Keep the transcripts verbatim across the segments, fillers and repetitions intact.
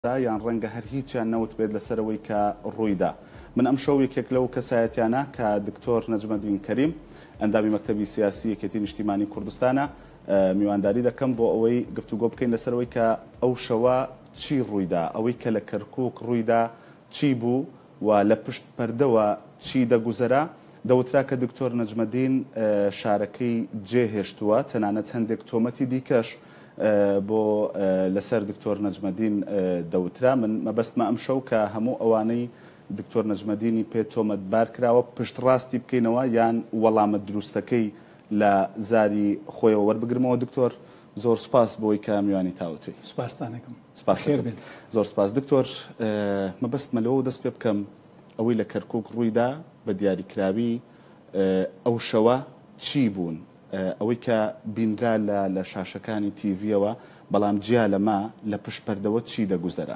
یان ڕەنگە هەر هیچیان نەوت بێت لەسەرەوەی کە ڕوویدا. من ئەم شەو یەکێک لەو کەسایەتیانە کە دکتۆر نەجمەدین کەریم ئەندامی مەکتەبی سیاسی یەکێتی نیشتیمانی کوردستانە میوانداری دەکەم بۆ ئەوەی گفتوگۆ بکەین لەسەرەوەی کە ئەو شەوە چی ڕوویدا، ئەوەی کە لە کەرکووک ڕوویدا چی بوو و لە پشت پەردەوە چی دەگوزەرا. دەوترا کە دکتۆر نەجمەدین شارەکەی جێهێشتووە، تەنانەت هەندێک تۆمەتی دیکەش بۆ لەسەر دکتۆر نەجمەدین دەوترا. من مەبەستمە ئەم شەو کە هەموو ئەوانەی دکتۆر نەجمەدینی پێ تۆمەتبار کراوە پشت ڕاستی بکەینەوە یان وەڵامە دروستەکەی لە زاری خۆیەوە وەربگرمەوە. دکتۆر زۆر سپاس بۆی کە میوانی تاوتوی. سپاستانەکەم. سپاس زۆر سپاس دکتۆر. مەبەستمە لەوە دەست پێ بکەم ئەوەی لە کەرکووک ڕوویدا بە دیاریکراوی ئەو شەوە چی بوون، ئەوەی کە بیندرا لە شاشەکانی تیڤیەوە بەڵام جیا لەما لە پشت پەردەوە چی دەگوزەرا.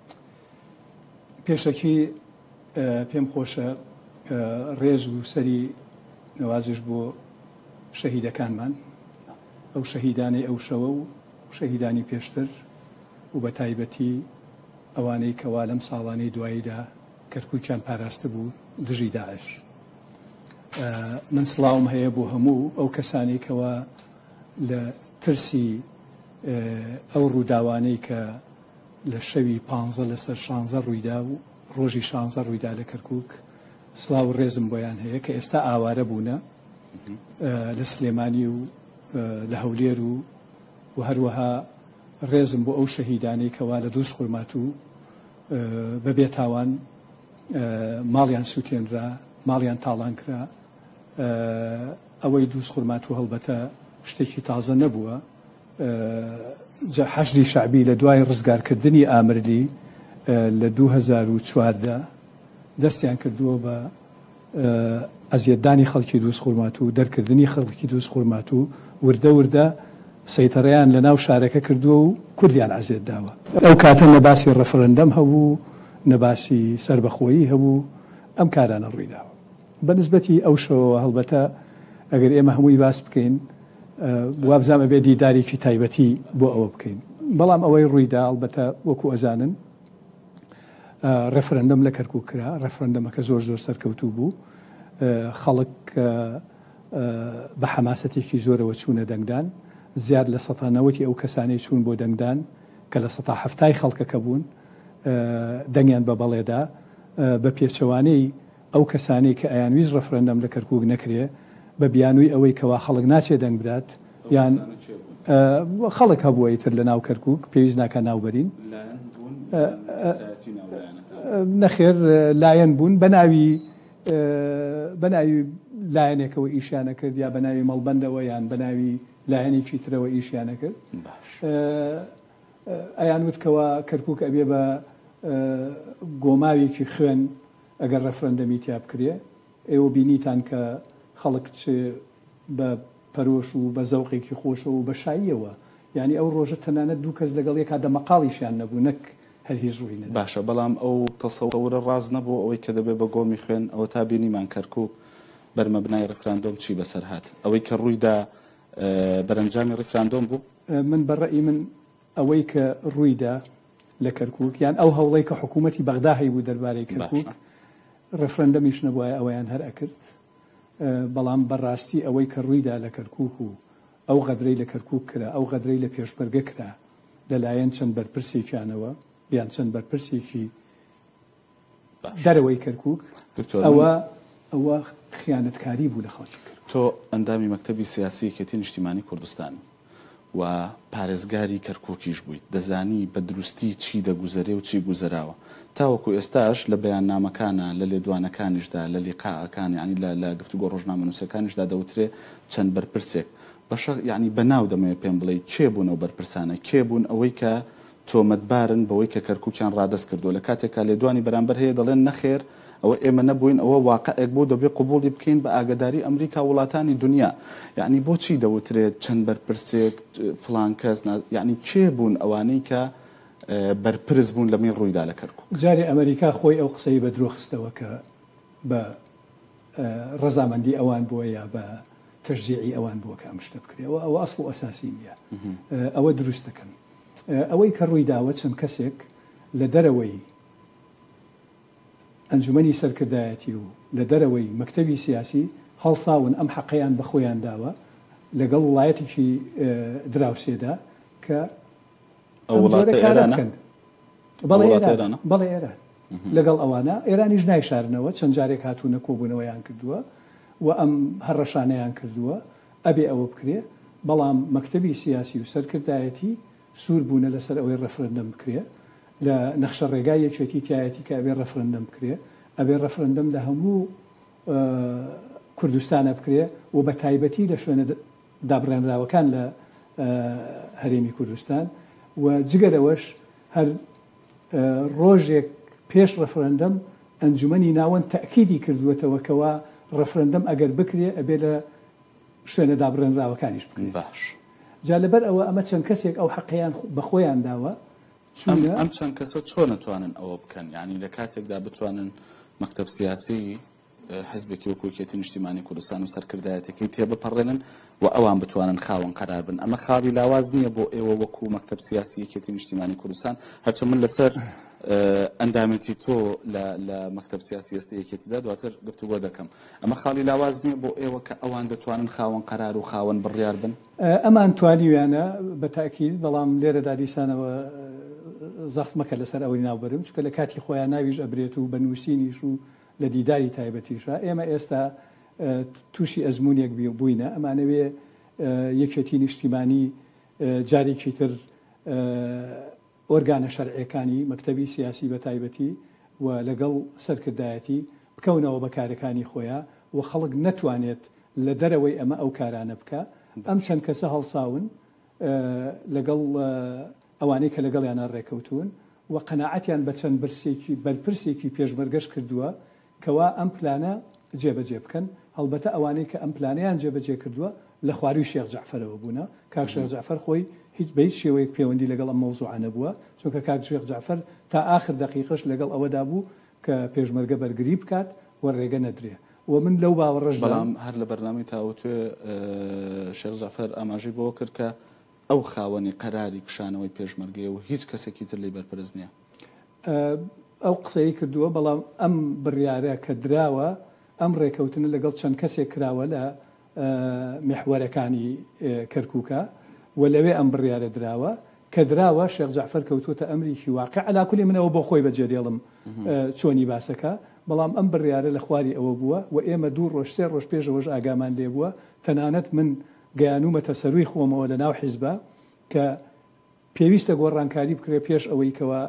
پێشەکی پێم خۆشە ڕێز و سەری نەوازش بۆ شەهیدەکانمان، ئەو شەهیدانی ئەو شەوە و شەهیدانی پێشتر و بە تایبەتی ئەوانەی کەوا لەم ساڵانەی دواییدا کەرکووکیان پاراستە بوو دژی داعش. من سڵاوم هەیە بۆ هەموو ئەو کەسانی کەوا لە ترسی ئەو ڕووداوانەی کە لە شەوی پانزە لەسەر شانزە ڕوویدا و ڕۆژی شانزە ڕوویدا لە کەرکووک سڵاو ڕێزم بۆیان هەیە کە ئێستا ئاوارە بوونە لە سلێمانی و لە هەولێر و و هەروەها ڕێزم بۆ ئەو شەهیدانەی کەوا لە دووس خورمات و بەبێ تاوان ماڵیان سووتێنرا، ماڵیان تاڵان کرا. ئەوەی دووس خورمات و هەڵبەتە شتێکی تازە نەبووە. حەشری شعبی لە دوای ڕزگارکردنی ئامردی لە دوو هەزار و چواردە دەستیان کردووە بە ئەزیەتدانی خەڵکی دووس خورمات و دەرکردنی خەڵکی دووس خورمات و وردە وردە سەیتەڕەیان لە ناو شارەکە کردووە و کوردیان ئەزیەت داوە. ئەو کاتە نەباسی ڕەفرەندەم هەبوو، نەباسی سربەخۆیی هەبوو، ئەم کارانە ڕوویداوە. بەنسبەتی ئەو شەوە هەڵبەتە ئەگەر ئێمە هەمووی باس بکەین وابزانە بێ دیدارێکی تایبەتی بۆ ئەوە بکەین. بەڵام ئەوەی ڕوویدا هەڵبەتە وەکو ئەزانن ڕەفرەندەم لە کەرکووک کرا. ڕەفرەندەمەکە زۆر زۆر سەرکەوتوو بوو. خەڵک بە حەماسەتێکی زۆرەوە چوونە دەنگدان. زیاد لە سەتانەوەتی ئەو کەسانەی چوون بۆ دەنگدان کە لە سەتا هەفتای خەڵکەکە بوون دەنگیان بە بەڵێدا بە پێچەوانەی ئەو کەسانەی کە ئەیان ویست ڕەفرەندەم لە کەرکووک نەکرێ بە بیانووی ئەوەی کەوا خەڵک ناچێ دەنگ بدات یان خەڵک هەبووە ئیتر لە ناو کەرکووک پێویست ناکە ناوبەرین نەخێر لایەن بوون بە ناوی بە ناوی لایەنێکەوە ئیشیانە کرد یا بە ناوی مەڵبەندەوە یان بە ناوی لایەنێکی ترەوە ئیشیانە کرد. ئەیان وتکەوە کەرکووک ئەبێ بە گۆماوێکی خوێن ئەگەر ڕەفرەندەمی تیا بکرێ. ئێوە بینیتان کە خەڵک بە پەرۆش و بە زەوقێکی خۆشە و بە شاییەوە، یعنی ئەو ڕۆژە تەنانەت دوو کەس لەگەڵ یەک دەمەقاڵیشیان نەبوو، نەک هەر هیچ ڕووی نەبوو. باشە، بەڵام ئەو تەسەوورە ڕاز نەبوو ئەوەی کە دەبێت بە گۆمی خوێن ئەوە تا بینیمان کەرکووک بەرمەبنای ڕفراندۆم چی بەسەر هات، ئەوەی کە ڕوویدا بەرەنجامی ڕفراندۆم بوو. من بەڕێی من ئەوەی کە ڕوویدا لە کەرکووک یان ئەو هەوڵەی کە حکوومەتی بەغدا هەیبوو دەربارەی کەرکووک ڕەفرەندەمیش نەبووە ئەوەیان هەر ئەکرد. بەڵام بەڕاستی ئەوەی کە ڕوویدا لە کەرکووک و ئەو غەدرەی لە کەرکووک کرا، ئەو غەدرەی لە پێشمەرگە کرا لەلایەن چەند بەرپرسێکیانەوە یان چەند بەرپرسێکی دەرەوەی کەرکووک، ئەوە ئەوە خیانەتکاری بوو لە خەڵکی کرد. تۆ ئەندامی مەکتەبی سیاسی یەکێتی نیشتیمانی کوردستان و پارێزگاری کەرکووکیش بوویت، دەزانی بە دروستی چی دەگوزەرێ و چی گوزەراوە. تاوەکو ئێستاش لە بەیاننامەکانە لە لێدوانەکانیشدا لە لیقاءەکان یعنی لە گفتوگۆ ڕۆژنامەنووسەکانیشدا دەوترێ چەند بەرپرسێک بەشە یعنی بەناو دەمەوێت پێم بڵێ کێ بوون ئەو بەرپرسانە، کێ بوون ئەوەی کە تۆمەتبارن بەوەی کە کەرکووکیان ڕادەست کردووە لە کاتێکا لێدوانی بەرامبەر هەیە دەڵێن نەخێر ئەوە ئێمە نەبووین، ئەوە واقعێک بۆ دەبێت قبوڵی بکەین بە ئاگداری ئەمریکا وڵاتانی دنیا. یعنی بۆچی دەوترێت چەند بەرپرسێک فلان کەس، یعنی کێ بوون ئەوانەی کە بەرپرس بوون لەمەی ڕوویدا لە کەرکووک؟ جارێ ئەمریکا خۆی ئەو قسەی بە درۆ خستەوە کە بە ڕەزامەندی ئەوان بووە یا بە تشجيعي اوان بوك امشتب كري او اصل اساسيه او دروستكن اوي كروي داوت سم كسك لە دەرەوەی ئەنجومەنی سەرکردایەتی و لە دەرەوەی مەکتەبی سیاسی هەڵساون ئەم حەقەیان بە خۆیان داوە لەگەڵ وڵایەتێکی دراوسێدا کە بەڵێ ئێران لەگەڵ ئەوانە ئێرانیش نایشارنەوە چەند جارێک هاتوونە کۆبوونەوەیان کردووە و ئەم هەڕەشانەیان کردووە ئەبێ ئەوە بکرێ بەڵام مەکتەبی سیاسی و سەرکردایەتی سوور بوونە لەسەر ئەوەی ڕەفرەندەم بکرێ لە نەخشە ڕێگای یەکێتی تایەتی کە ئەبێ ڕەفرەندەم بکرێ ئەبێ ڕەفرەندەم لە هەموو کوردستانە بکرێ و بە تایبەتی لە شوێنە دابڕێنراوەکان لە هەرێمی کوردستان و جگەرەوەش هەر ڕۆژێک پێش ڕەفرەندەم ئەنجومەنی ناوەند تەکیدی کردووەتەوە کەوا ڕەفرەندەم ئەگەر بکرێ ئەبێ لە شوێنە دابڕێنراوەکانیش بکرێت. باش جا لەبەر ئەوە ئەمە چەند کەسێک ئەو حەقیان بە خۆیان داوە ئەم چەند کەسە چۆن نتوانن ئەوە بکەن یعنی لە کاتێکدا بتوانن مەکتەب سیاسی حزبێکی وەکو یەکێتی نیشتیمانی کوردستان و سەرکردایەتەکەی تێبپەڕێنن و ئەوان بتوانن خاوەن قەرار بن ئەمە خاڵی لاواز نییە بۆ ئێوە وەکو مەکتەب سیاسی یەکێتی نیشتیمانی کوردستان هەرچە من لەسەر ئەندامەتی تۆ لە مەکتەب سیاسی ئێستا یەکێتیدا دواتر گفتوگۆ دەکەم ئەمە خاڵی لاواز نییە بۆ ئێوە کە ئەوان دەتوانن خاوەن قەرار و خاوەن بڕیار بن ئەمان توانیویانە بە تاکید بەڵام لێرەدا دیسانەوە زەخت مەکە لەسەر ئەوەی ناوبەرم چکە لە کاتی خۆیان ناویش ئەبرێت و بەنووسینیش و لە دیداری تایبەتیشە ئێمە ئێستا تووشی ئەزمونێک بووینە ئەمانەوێ یەکێتی نیشتیمانی جارێکی تر ئۆرگانە شەرعیەکانی مەکتەبی سیاسی بە تایبەتی و لەگەڵ سەرکردایەتی بکەونەوە بە کارەکانی خۆیان و خەڵک نەتوانێت لە دەرەوەی ئەمە ئەو کارانە بکە ئەم چەند کەسە هەڵساون لەگەڵ ئەوانەی کە لەگەڵیانە ڕێکەوتون و قەناعەتیان بە چەند برسێکی بەرپرسێکی پێشمەرگەش کردووە کەوا ئەم پلانە جێبەجێ بکەن هەڵبەتە ئەوانەی کە ئەم پلانیان جێبەجێ کردووە لە خواروی شێخ جەعفەرەوە بوونە کاک شێخ جەعفەر خۆی هیچ بە هیچ شێوەیەک پەیوەندی لەگەڵ ئەم مەوزوعانە بووە چونکە کاک شێخ جەعفەر تا ئاخر دەقیقەش لەگەڵ ئەوەدا بوو کە پێشمەرگە بەرگری بکات و ڕێگە نەدرێ و من لەو باوەڕەش بەڵام هەر لە بەرنامەی تاوتوێ شێخ جەعفەر ئاماژەی بۆ کرد کە ئەو خاوەنی قەراری کشانەوەی پێشمەرگەیە و هیچ کەسێکی تر لی بەرپرس نییە ئەو قسەی کردووە بەڵام ئەم بڕیارە کە دراوە ئەم ڕێکەوتنە لەگەڵ چەند کەسێک کراوە لە محوەرەکانی کەرکووکە و لەوێ ئەم بڕیارە دراوە کە دراوە شێخ جەعفەر کەوتوتە ئەمریکی واقع علاکولی منەوە بۆ خۆی بەجێدێڵم چۆنی باسەکە بەڵام ئەم بڕیارە لە خواری ئەوە بووە و ئێمە دوو ڕۆژ سێ ڕۆژ پێشەوەش ئاگامان لێ بووە تەنانەت من گەیانومەتە سەروی خۆمەوە لە ناو حیزبە کە پێویستە گۆڕانکاری بکرێ پێش ئەوەی کەوە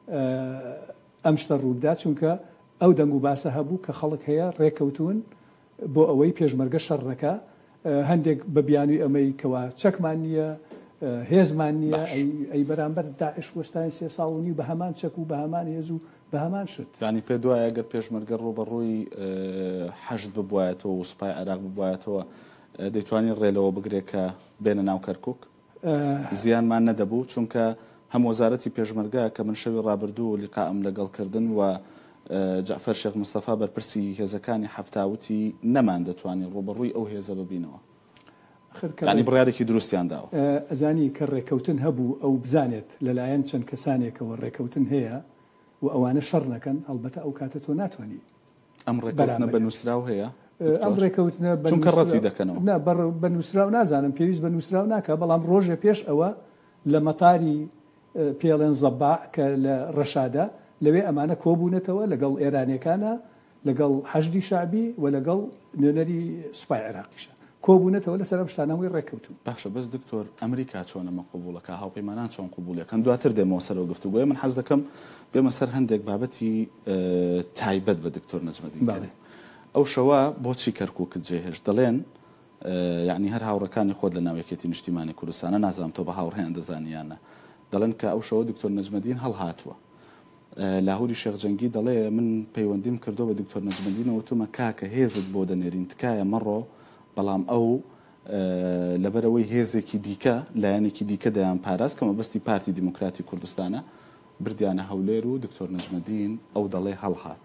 ئەم شتە ڕوودا چونکە ئەو دەنگ و باسە هەبوو کە خەڵک هەیە ڕێکەوتون بۆ ئەوەی پێشمەرگە شەڕەکە هەندێک بە بیانووی ئەمەی کەوا چەکمان نییە هێزمان نییە ئەی بەرامبەر داعش وەستانی سێ ساڵونی بە هەمان چەک و بە هەمان هێز و بە هەمان شت ینی پێ دوایە ئەگەر پێشمەرگە ڕۆبەڕووی حەشد ببوایەتەوە و سوپای عێراق ببوایەتەوە دەیتوانین ڕێلەوە بگرێت کە بێنە ناو کەرکووک زیانمان نەدەبوو چونکە هەم وەزارەتی پێشمەرگە کە من شەوی ڕابردوو لیقائم لەگەڵکردن و جعفەر شێخ مستەفا بەرپرسی هێزەکانی هەفتاوتی نەمان دەتوانین ڕۆبەڕووی ئەو هێزە ببینەوە ینی بڕیارێکی دروستیان داوە ئەزانی کە ڕێکەوتن هەبوو ئەو بزانێت لەلایەن چەند کەسانێکەوە ڕێکەوتن هەیە و ئەوانە شەڕ نەکەن هەڵبەتە ئەو کاتە تۆ ناتوانانی ئەم ڕێکەوتنە بە نووسراو هەیە ئەم ڕێکەوتنە چونکە ڕەتی دەکەنەوە بە نووسراو نازانم پێویست بە نووسراو ناکە بەڵام ڕۆژێ پێش ئەوە لە مەتاری پێڵێن زەباع کە لە ڕەشادا لەوێ ئەمانە کۆبوونەتەوە لەگەڵ ئێرانیەکانە لەگەڵ حەشدی شعبی و لەگەڵ نوێنەری سوپای عێراقیشە کۆبوونەتەوە لەسەر ئەم شتانەوەی ڕێکەوتون باشە بەس دکتۆر ئەمریکا چۆنەمە قبوڵەکە هاوپەیمانان چۆن قبوڵەکەن دواتر دێمەوە سەرەوە گفتوگوۆیە من حەز دەکەم بێمە سەر هەندێک بابەتی تایبەت بە دکتۆر نەجمەدین ئەو شەوە بۆچی کەرکووکت جێهێش دەڵێن یعنی هەر هاوڕەکانی خۆت لە ناوەکێتی نیشتیمانی کوردستانە نازانم تۆ بە هاوڕێیان دەزانیانە دەڵێن کە ئەو شەوە دکتۆر نەجمەدین هەڵهاتووە لاهوری شێخ جەنگی دەڵێ من پەیوەندیم کردو بە دکتۆر نەجمەدین وتومە کاکە هێزت بۆ دەنێرین تکایە مەڕۆ بەڵام ئەو لەبەرەوەی هێزێکی دیکە لایەنێکی دیکە دەیان پاراست کەمە بەستی پارتی دیموکراتی کوردستانە بردیانە هەولێر و دکتۆر نەجمەدین ئەو دەڵێ هەڵهات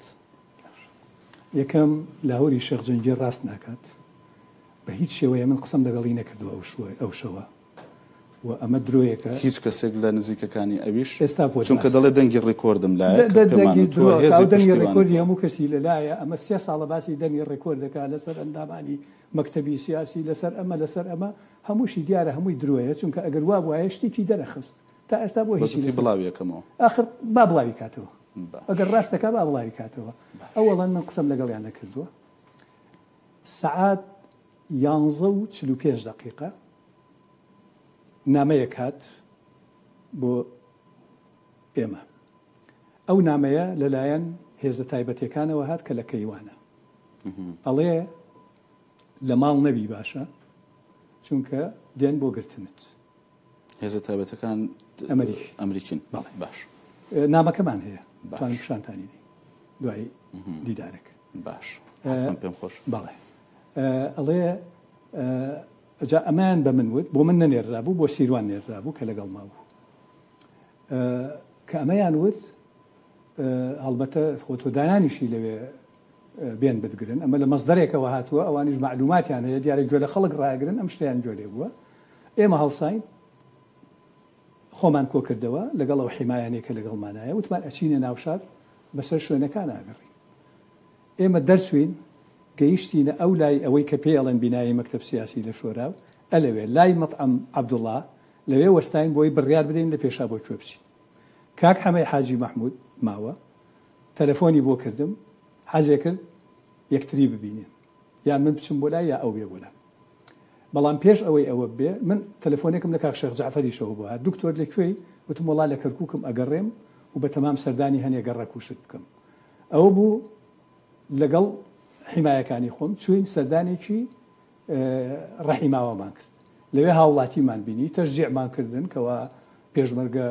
یەکەم لاهوری شێخ جەنگی ڕاست ناکات بە هیچ شێوەیە من قسەم لەگەڵی نەکردووە ئەو شەوە و ئەمە درۆیەکە هیچ کەسێک لە نزیکەکانی ئەویش ئێستا چونکە دەڵێ دەنگی ڕێکۆردم لایەنگی ڕێکۆردی هەموو کەسی لەلایە ئەمە سێ ساڵە باسی دەنگی ڕێکۆردەکە لەسەر ئەندامانی مەکتەبی سیاسی لەسەر ئەمە لەسەر ئەمە هەمووشی دیارە هەمووی درۆیە چونکە ئەگەر وا وایە شتێکی دەرەخست تا ئێستا بۆ هیچی بڵاویەکەمەوە آخر با بڵاوی کاتەوە ئەگەر ڕاستەکە با بڵاوی کاتەوە ئەوەڵەن من قسەم لەگەڵیان نەکردووە سەعات یانزە و چل و پێنج دقیقە نامەیەک هات بۆ ئێمە ئەو نامەیە لەلایەن هێزە تایبەتەکانەوە هات کە لە کەیوانە ئەڵێ لە ماڵ نەبی باشە چونکە دێن بۆ گرتنت هێزە تایبەتەکان ئەمریکین باش نامەکەمان هەیە توانم پیشانتانی دی دوای دیدارێک باش پێم خۆش بەڵێ ئەڵێ جا ئەمان بە من وت بۆ من نەنێرا بوو بۆ سیروان نێرا بوو کە لەگەڵ ما بوو کە ئەمەیان وت هەڵبەتە خۆتۆ دانانیشی لەوێ بێن بتگرن ئەمە لە مەزدەرێکەوە هاتووە ئەوانیش معلوماتیان هەیە دیارە گوێ لە خەڵک ڕاگرن ئەم شتیان جۆلێ بووە ئێمە هەڵساین خۆمان کۆ کردەوە لەگەڵ ئەو حیمایانێکە لەگەڵمانایە وتمان ئەچینە ناوشار بەسەر شوێنەکان ئاگەڕی ئێمە دەرچوین گەیشتینە ئەو لای ئەوەی کە پێڵەن بینایی مەکتەب سیاسی لە شۆراو ئەلەوێ لای مەطعەم عەبدوڵڵا لەوێ وەستاین بۆی بڕیار بدەین لە پێشا بۆ کوێ بچین کاک حەمەی حاجی مەحموود ماوە تەلەفۆنی بۆ کردم حەزێ کرد یەکتری ببینین یان من بچم بۆ لای یا ئەو بێ بۆ لای بەڵام پێش ئەوەی ئەوە بێ من تەلەفۆنێکم لە کاک شێخ جەعفەریشەوە بۆ هات دکتۆر لەکوێی وتم وەڵا لە کەرکووکم ئەگەڕێم و بە تەمام سەردانی هەنێ گەڕە کوشت بکەم ئەوە بوو لەگەڵ حیمایەکانی خۆم چوین سەردانێکی ڕەحیماوەمان کرد لەوێ هاوڵاتیمان بینی تەشجیعمان کردن کەوا پێشمەرگە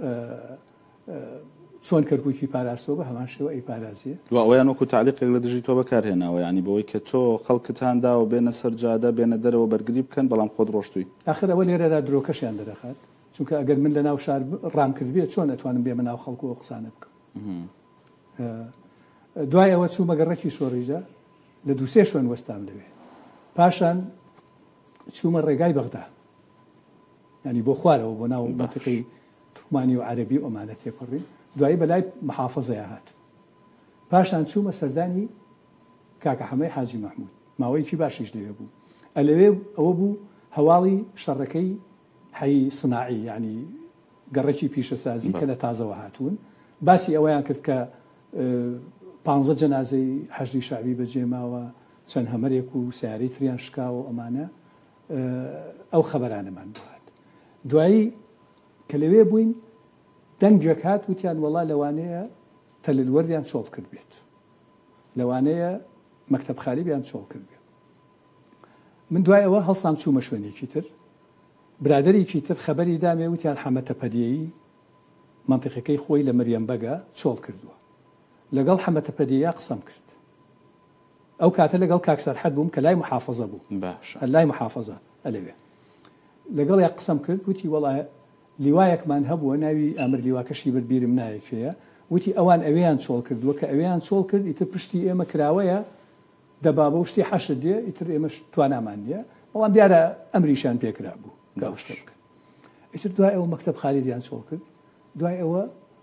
چۆن کەرکووکی پاراستەوە بە هەمان شێوە ئەی پارازیە ئەویان وەکو تعلیقێک لە دژی تۆ بەکارهێناوە ینی بەوەی کە تۆ خەڵکتاندا و بێنە سەرجادە بێنە دەرەوە بەرگری بکەن بەڵام خۆت ڕۆشتووی ئاخر ئەوە لێرەدا درۆکەشیان دەرەخات چونکە ئەگەر من لە ناو شار ڕام کردبێت چۆن ئەتوانم بێمە ناو خەڵکووە قسانە بکەم دوای ئەوە چوو مەگەڕێکی شۆڕیجا لە دووسێ شوێن وەستام لەوێ پاشان چوومە ڕێگای بەغدا ینی بۆ خوارەوە بۆ ناو منتیقەی تورکمانی و عەرەبی ئۆمانە تێپەڕی دوایی بەلای محافەزەیە هات پاشان چوومە سەردانی کاکە حەمەی حاجی مەحموود ماوەیەکی باشیش لەوێ بوو ئەلەوێ ئەوە بوو هەواڵی شەڕەکەی حەی سناعی ینی گەڕێکی پیشەسازی کە لە تازەوە هاتوون باسی ئەوەیان کرد کە پانزە جەنازەی حەشری شعبی بەجێماوە چەند هەمەرێک و سیارەی تریان شکاوە ئەمانە ئەو خەبەرانەمان بوات دوایی کە لەوێ بووین دەنگێک هات وتیان وەڵا لەوانەیە تەلەلوەردیان چۆڵ کرد بێت لەوانەیە مەکتەب خالیبیان چۆڵ کرد بێت من دوای ئەوە هەڵسام چوومە شوێنێکی تر برادەرێکی تر خەبەری دامێ وتیان حەمەتە پەدیەیی منتیقەکەی خۆی لە مەریەم بەگە چۆڵ کردووە لەگەڵ حەمەتە پەدیەیە قسەم کرد ئەو کاتە لەگەڵ کاک سەرحەد بووم کە لای محافەزە بوو لای محافەزە ئەلەوێ لەگەڵ یا قسەم کرد وتی وەڵایە لیوایەکمان هەبووە ناوی ئەمر لیواکەشی بەربیرم نایەکەیە وتی ئەوان ئەویان چۆڵ کردووە کە ئەویان چۆڵ کرد ئیتر پشتی ئێمە کراوەیە دەبا بە شتی حەشت دێ ئیتر ئێمە توانامان نیە بەڵام دیارە ئەمریشان پێکرا بوو گاوشتە بکەن ئیتر دوای ئەوە مەکتەب خالیدیان چۆڵ کرد دوای ئەوە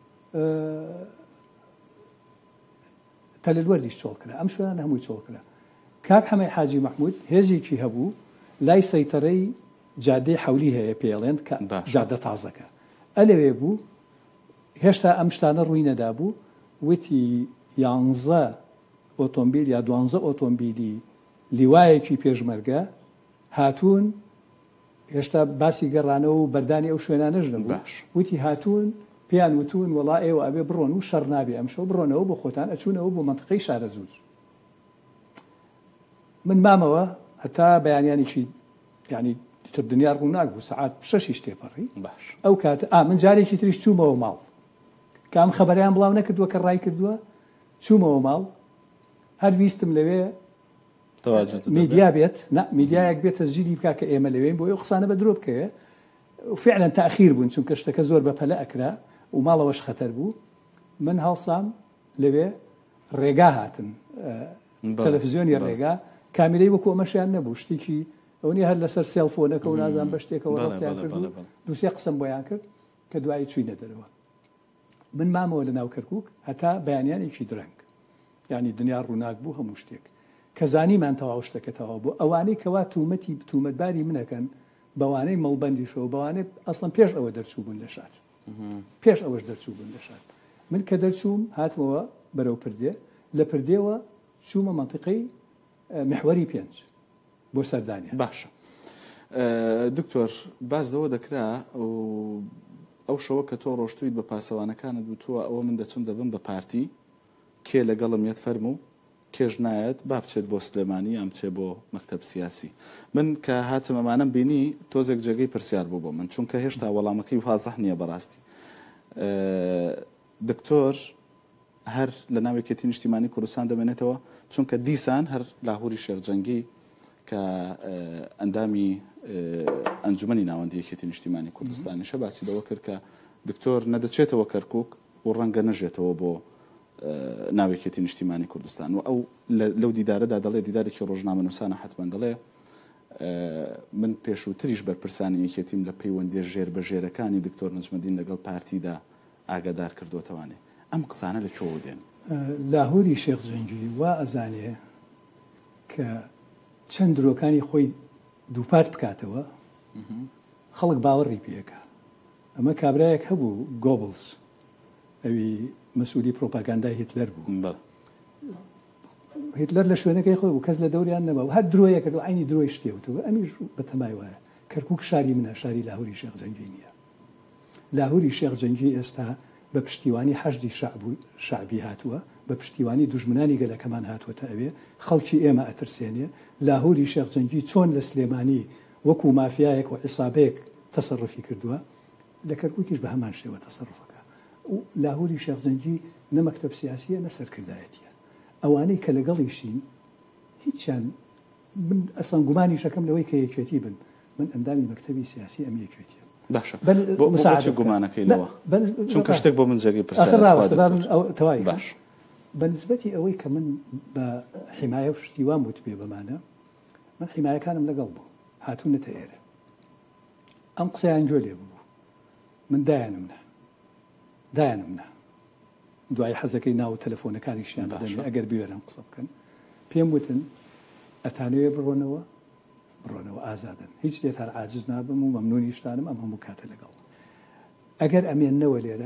تەلەلوەردیش چۆڵ کرا ئەم شوێنان هەمووی چۆڵ کرا کاک حەمەی حاجی مەحموود هێزێکی هەبوو لای سەیتەرەی جادەی حەولی هەیە پێڵێن کە جادە تازەکە ئەلەوێ بوو هێشتا ئەم شتانە ڕووی نەدا بوو وتی یانزە ئۆتۆمبیل یا دوانزە ئۆتۆمبیلی لیوایەکی پێشمەرگە هاتوون هێشتا باسی گەڕانەوە و بەردانی ئەو شوێنانەش نەبوو وتی هاتوون پێیان وتون وڵا ئێوە ئەبێ بڕۆن و شەڕ نابێ ئەمشەو بڕۆنەوە بۆ خۆتان ئەچوونەوە بۆ منتیقەی شارە زوور من مامەوە هەتا بەیانیانێکی ینی تر دنیا ڕوو ناک بوو سەعات شەشیش تێپەڕی ئەو کاتە ئا من جارێکی تریش چوومەوە ماڵ کە ئەم خەبەریان بڵاو نەکردووە کە ڕای کردووە چوومەوە ماڵ هەر ویستم لەوێ میدیا بێت میدیایەک بێت تەسجیلی بکا کە ئێمە لەوێن بۆ ئەو قسانە بە درۆ بکەوێ فعلا تاخیر بوون چونکە شتەکە زۆر بەپەلە ئەکرا و ماڵەوەش خەتەر بوو من هەڵسام لەوێ ڕێگا هاتن تەلەڤیزیۆنی ڕێگا کامیرەی وەکو ئەمەشیان نەبوو شتێکی ئەوەی هەر لەسەر سێڵفۆنەکە و نازان بە شتێکەوە ڕەفتیان کرد و دووسێ قسەم بۆیان کرد کە دوایی چوینە دەرەوە. من مامەوە لە ناو کەرکووک هەتا بەیانیانێکی درەنگ، یعنی دنیا ڕووناک بوو هەموو شتێک کە زانیمان تەواو شتەکە تەواو بوو. ئەوانەی کەوا تومەتی تومەتباری منەکەن بەوانەی مەڵبەندیشەوە بەوانەی ئەسڵەن پێش ئەوە دەرچوو بوون لە شار، پێش ئەوەش دەرچوو بوون لە شار. من کە دەرچووم هاتمەوە بەرەو پردێ، لە پردێوە چوومە مەنتیقەی محوەری پێنج بۆ سەردانیە. باشە دکتۆر باز دەوە دەکرا ئەو شەوە کە تۆ ڕۆشتویت بە پاسەوانەکانت بووتووە ئەوە من دەچم دەبم بە پارتی کێ لەگەڵم یەت فەرموو کێژ نایەت با بچێت بۆ سلێمانی یان بچێت بۆ مەکتەب سیاسی. من کە هاتم ئەمانەم بینی تۆزێک جێگەی پرسیار بوو بۆ من چونکە هێشتا وەڵامەکەی واضح نییە بەڕاستی. دکتۆر هەر لە ناوێکێتی نیشتیمانی کوردستان دەمێنێتەوە چونکە دیسان هەر لاهوری شێخجەنگی کە ئەندامی ئەنجومەنی ناوەندیەکێتی نیشتیمانی کوردستانی شە باسی لەوە کرد کە دکتۆر نەدەچێتەوە کەرکووک و ڕەنگە نەژێتەوە بۆ ناوێکێتی نیشتیمانی کوردستان و ئەو لەو دیدارەدا دەڵێ دیدارێکی ڕۆژنامە نووسانە حتمەن دەڵێ من پێشووتریش بەرپرسانی یەکێتیم لە پەیوەندی ژێر بە ژێرەکانی دکتۆر نەجمەدین لەگەڵ پارتیدا ئاگادار کردوتەوانێ. ئەم قسانە لە چۆ دێن؟ لاهوری شێخجەنگی وا ئەزانێ کە چەند درۆکانی خۆی دووپات بکاتەوە خەڵک باوەڕی پێەکە. ئەمە کابرایەک هەبوو گۆبلز، ئەوی مەسئولی پرۆپاگاندای هیتلەر بوو. هیتلەر لە شوێنەکەی خۆی بوو، کەس لە دەوریان نەبوو، هەر درۆیە کرد و عینی درۆی شتێوتەوە. ئەمیش بە تەمای وایە کەرکووک شاری منە، شاری لاهوری شێخجەنگی نییە. لاهوری شێخجەنگی ئێستا بە پشتیوانی حەشدی شعبی هاتووە، بە پشتیوانی دوژمنانی گەلەکەمان هاتووەتە ئەوێ، خەڵکی ئێمە ئەترسێنێ. لاهوری شێخجەنگی چۆن لە سلێمانی وەکو مافیایەک و عیسابەیەک تەسەڕفی کردووە، لە کەرکووکیش بە هەمان شێوە تەسەڕفەکە. لاهوری شێخجەنگی نە مەکتەب سیاسیە نە سەرکردایەتیە. ئەوانەی کە لەگەڵیشین هیچیان من ئەسڵەن گومانی شەکەم لەوەی کە یەکێتی بن، من ئەندامی مەکتەبی سیاسی ئەم یەکێتیە. باشە بۆ گومانەکەیەوە چونکە شتێک بۆ من جێگەی پرسیار باش. بەنسبەتی ئەوەی کە من بە حیمایە و شتیوان بوت پێ بەمانە، من حیمایەکانم لەگەڵ بوو هاتوونەتە ئێرە. ئەم قسەیان جۆ لێ بوو، من دایانم نە دایانم نە دوای حەزەکەی ناو تەلەفۆنەکانیشیان بدەن ئەگەر بوێرن قسە بکەن. پێم وتن ئەتانەوێ بڕۆنەوە بڕۆنەوە ئازادن، هیچ لێت هەر عاجز نابم و مەمنونیشتانم ئەم هەموو کاتە لەگەڵ. ئەگەر ئەمێننەوە لێرە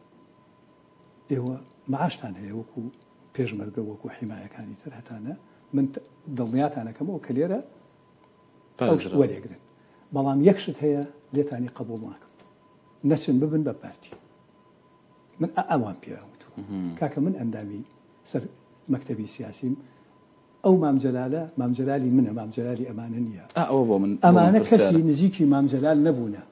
ئێوە معاشتان هەیە وەکو پێشمەرگە وەکو حیمایەکانی تر هەتانە، من دڵنیاتانەکەمەوە کە لێرە وەرێگرن، بەڵام یەکشت هەیە لێتانی قبول ناکەم، نەچن ببن بە پارتی. من ئەوان پێوت کاکە من ئەندامی سەر مەکتەبی سیاسیم ئەو مامجەلالە مامجەلالی منە، مامجەلالی ئەمانە نییە. ئەوە بۆ من ئەمانە کەسی نزیکی مامجەلال نەبوونە.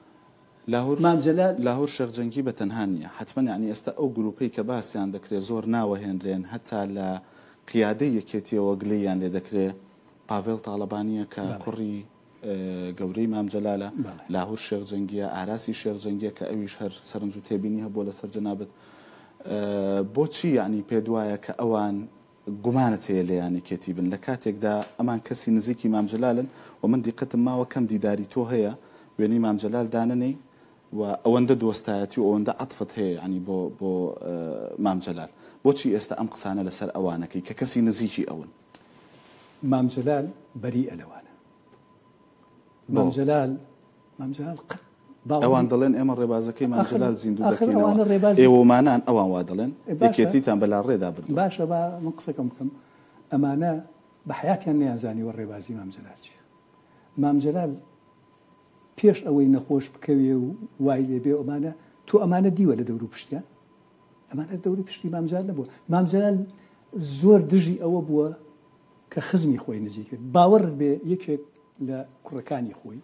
لاهور شێخجەنگی بە تەنها نییە، حتمما یعنی ئێستا ئەو گروپەی کە باسییان دەکرێت زۆر ناوەهێنرێن، هەتا لە قیادەی یەکێتیەوە گلەیان لێ دەکرێت پاڤێڵ تاڵەبانیە کە کوڕی گەورەی مامجەلالە، لاهور شێخجەنگیە، ئاراسی شێخجەنگیە کە ئەویش هەر سەرنج و تێبینی هەبووە لەسەر جەنابەت. بۆچی یعنی پێ دوایە کە ئەوان گومانت هەیە لە یانێکێتی بن لە کاتێکدا ئەمان کەسی نزیکی مامجەلالن و من دیقەتم ماوە کەم دیداری تۆ هەیە وێنەی مامجەلال داننەی و ئەوەندە دۆستایەتی و ئەوەندە عەتفت هەیە ینی بۆ بۆ مامجەلال. بۆچی ئێستا ئەم قسانە لەسەر ئەوانەکەی کە کەسی نزیکی ئەون؟ مامجەلال بەریئە لەوانە. مامجەلال مامجەلال قەت ئەوان دەڵێن ئێمە ڕێبازەکەی مامجەلال زیندوو دەکەینەوە، ئێوەمانان ئەوان وا دەڵێن یەکێتیتان بەلا ڕێدا بردووە. باشە با من قسەکەم بکەم، ئەمانە بە حیاتیان نەیانزانیوە ڕێبازی مامجەلال چییە. مامجەلال پێش ئەوەی نەخۆش بکەوێ و وای لێبێ ئەمانە تۆ ئەمانە دیوە لە دەور و پشتیان، ئەمانە دەوری پشتی مامجەلال نەبووە. مامجەلال زۆر دژی ئەوە بووە کە خزمی خۆی نزیک کرد، باوەڕ بێ یەکێک لە کوڕەکانی خۆی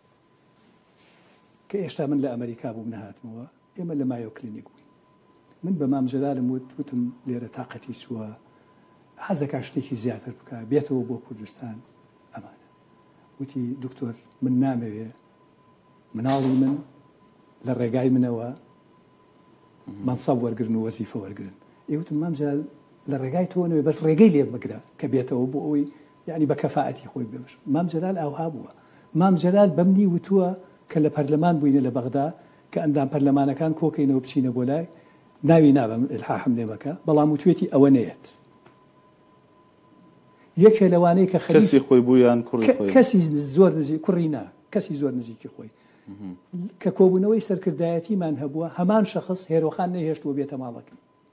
کە ئێشتا من لە ئەمریکا بووم نەهاتمەوە، ئێمە لە مایۆ کلینیک بووین. من بە مامجەلالم وتم لێرە تااقەتی چووە، حەزەکە شتێکی زیاتر بکە بێتەوە بۆ کوردستان. ئەمانە وتی دکتۆر من نامەوێ مناڵی من لە ڕێگای منەوە مەنسەب وەرگرن و وەزیفە وەرگرن. ئێوتم مامجەلال لە ڕێگای تۆ نەوێ بەس ڕێگەی لێ بگرە کە بێتەوە بۆ ئەوەی یعنی بە کەفاەتی خۆی بێش مام جەلال ئاوها بووە مام جەلال بەمنی وتووە کە لە پەرلەمان بووینە لە بەغدا کە ئەندام پەرلەمانەکان کۆکەینەوە بچینە بۆ لای ناوی نابم ئلحاحم لێ بکە بەڵام وتوێتی ئەوە نەیەت یەکێ لەوانەیە کە کەسی خۆی بوویان کوڕی کەسی زۆر نزیک کوڕی نا کەسی زۆر نزیکی خۆی کە کۆبوونەوەی سەرکردایەتیمان هەبووە هەمان شەخص هێرۆخان نەهێشتوە بێتە ماڵەکەی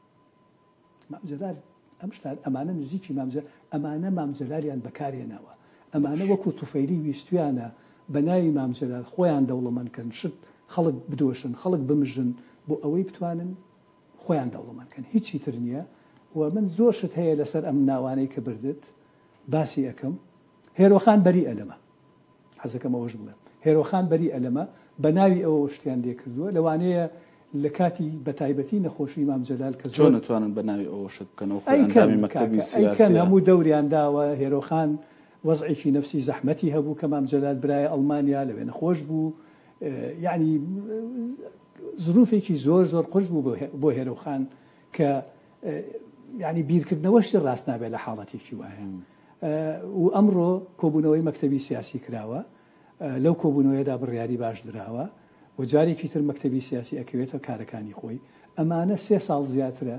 مامجەلال ئەم شتان ئەمانە نزیکی مامجە ئەمانە مامجەلالیان بەکارێنەوە ئەمانە وەکو توفەیلی ویستویانە بە ناوی مامجەلال خۆیان دەوڵەمەندکردن شت خەڵک بدۆشن خەڵک بمژن بۆ ئەوەی بتوانن خۆیان دەوڵەمەندکەن هیچی تر نییە و من زۆر شت هەیە لەسەر ئەم ناوانەی کە بردت باسی ئەەکەم هێرۆخان بەری ئەلەمە حەزەکەم ئەوەش بڵێم هێرۆخان بەری ئەلەمە بە ناوی ئەوە شتیان لێ کردووە لەوانەیە لە کاتی بەتایبەتی نەخۆشی مام جەلال کە چۆن نتوانن بە ناوی ئەوە شت بکەنەوە ئەندامی مەکتەبی سیاسی هەموو دەوریان داوە هێرۆخان وەزعێکی نەفسی زەحمەتی هەبوو کە مام جەلال برایە ئەڵمانیا لەوێ نەخۆش بوو یعنی زروفێکی زۆر زۆر قورس بوو بۆ هێرۆخان کە یعنی بیرکردنەوەشتی ڕاست نابێت لە حاڵەتێکی وایە و ئەمڕۆ کۆبوونەوەی مەکتەبی سیاسی کراوە لەو کۆبوونەوەیەدا بڕیاری باش دراوە و جارێکی تر مەکتەبی سیاسی ئەکەوێتە کارەکانی خۆی ئەمانە سێ ساڵ زیاترە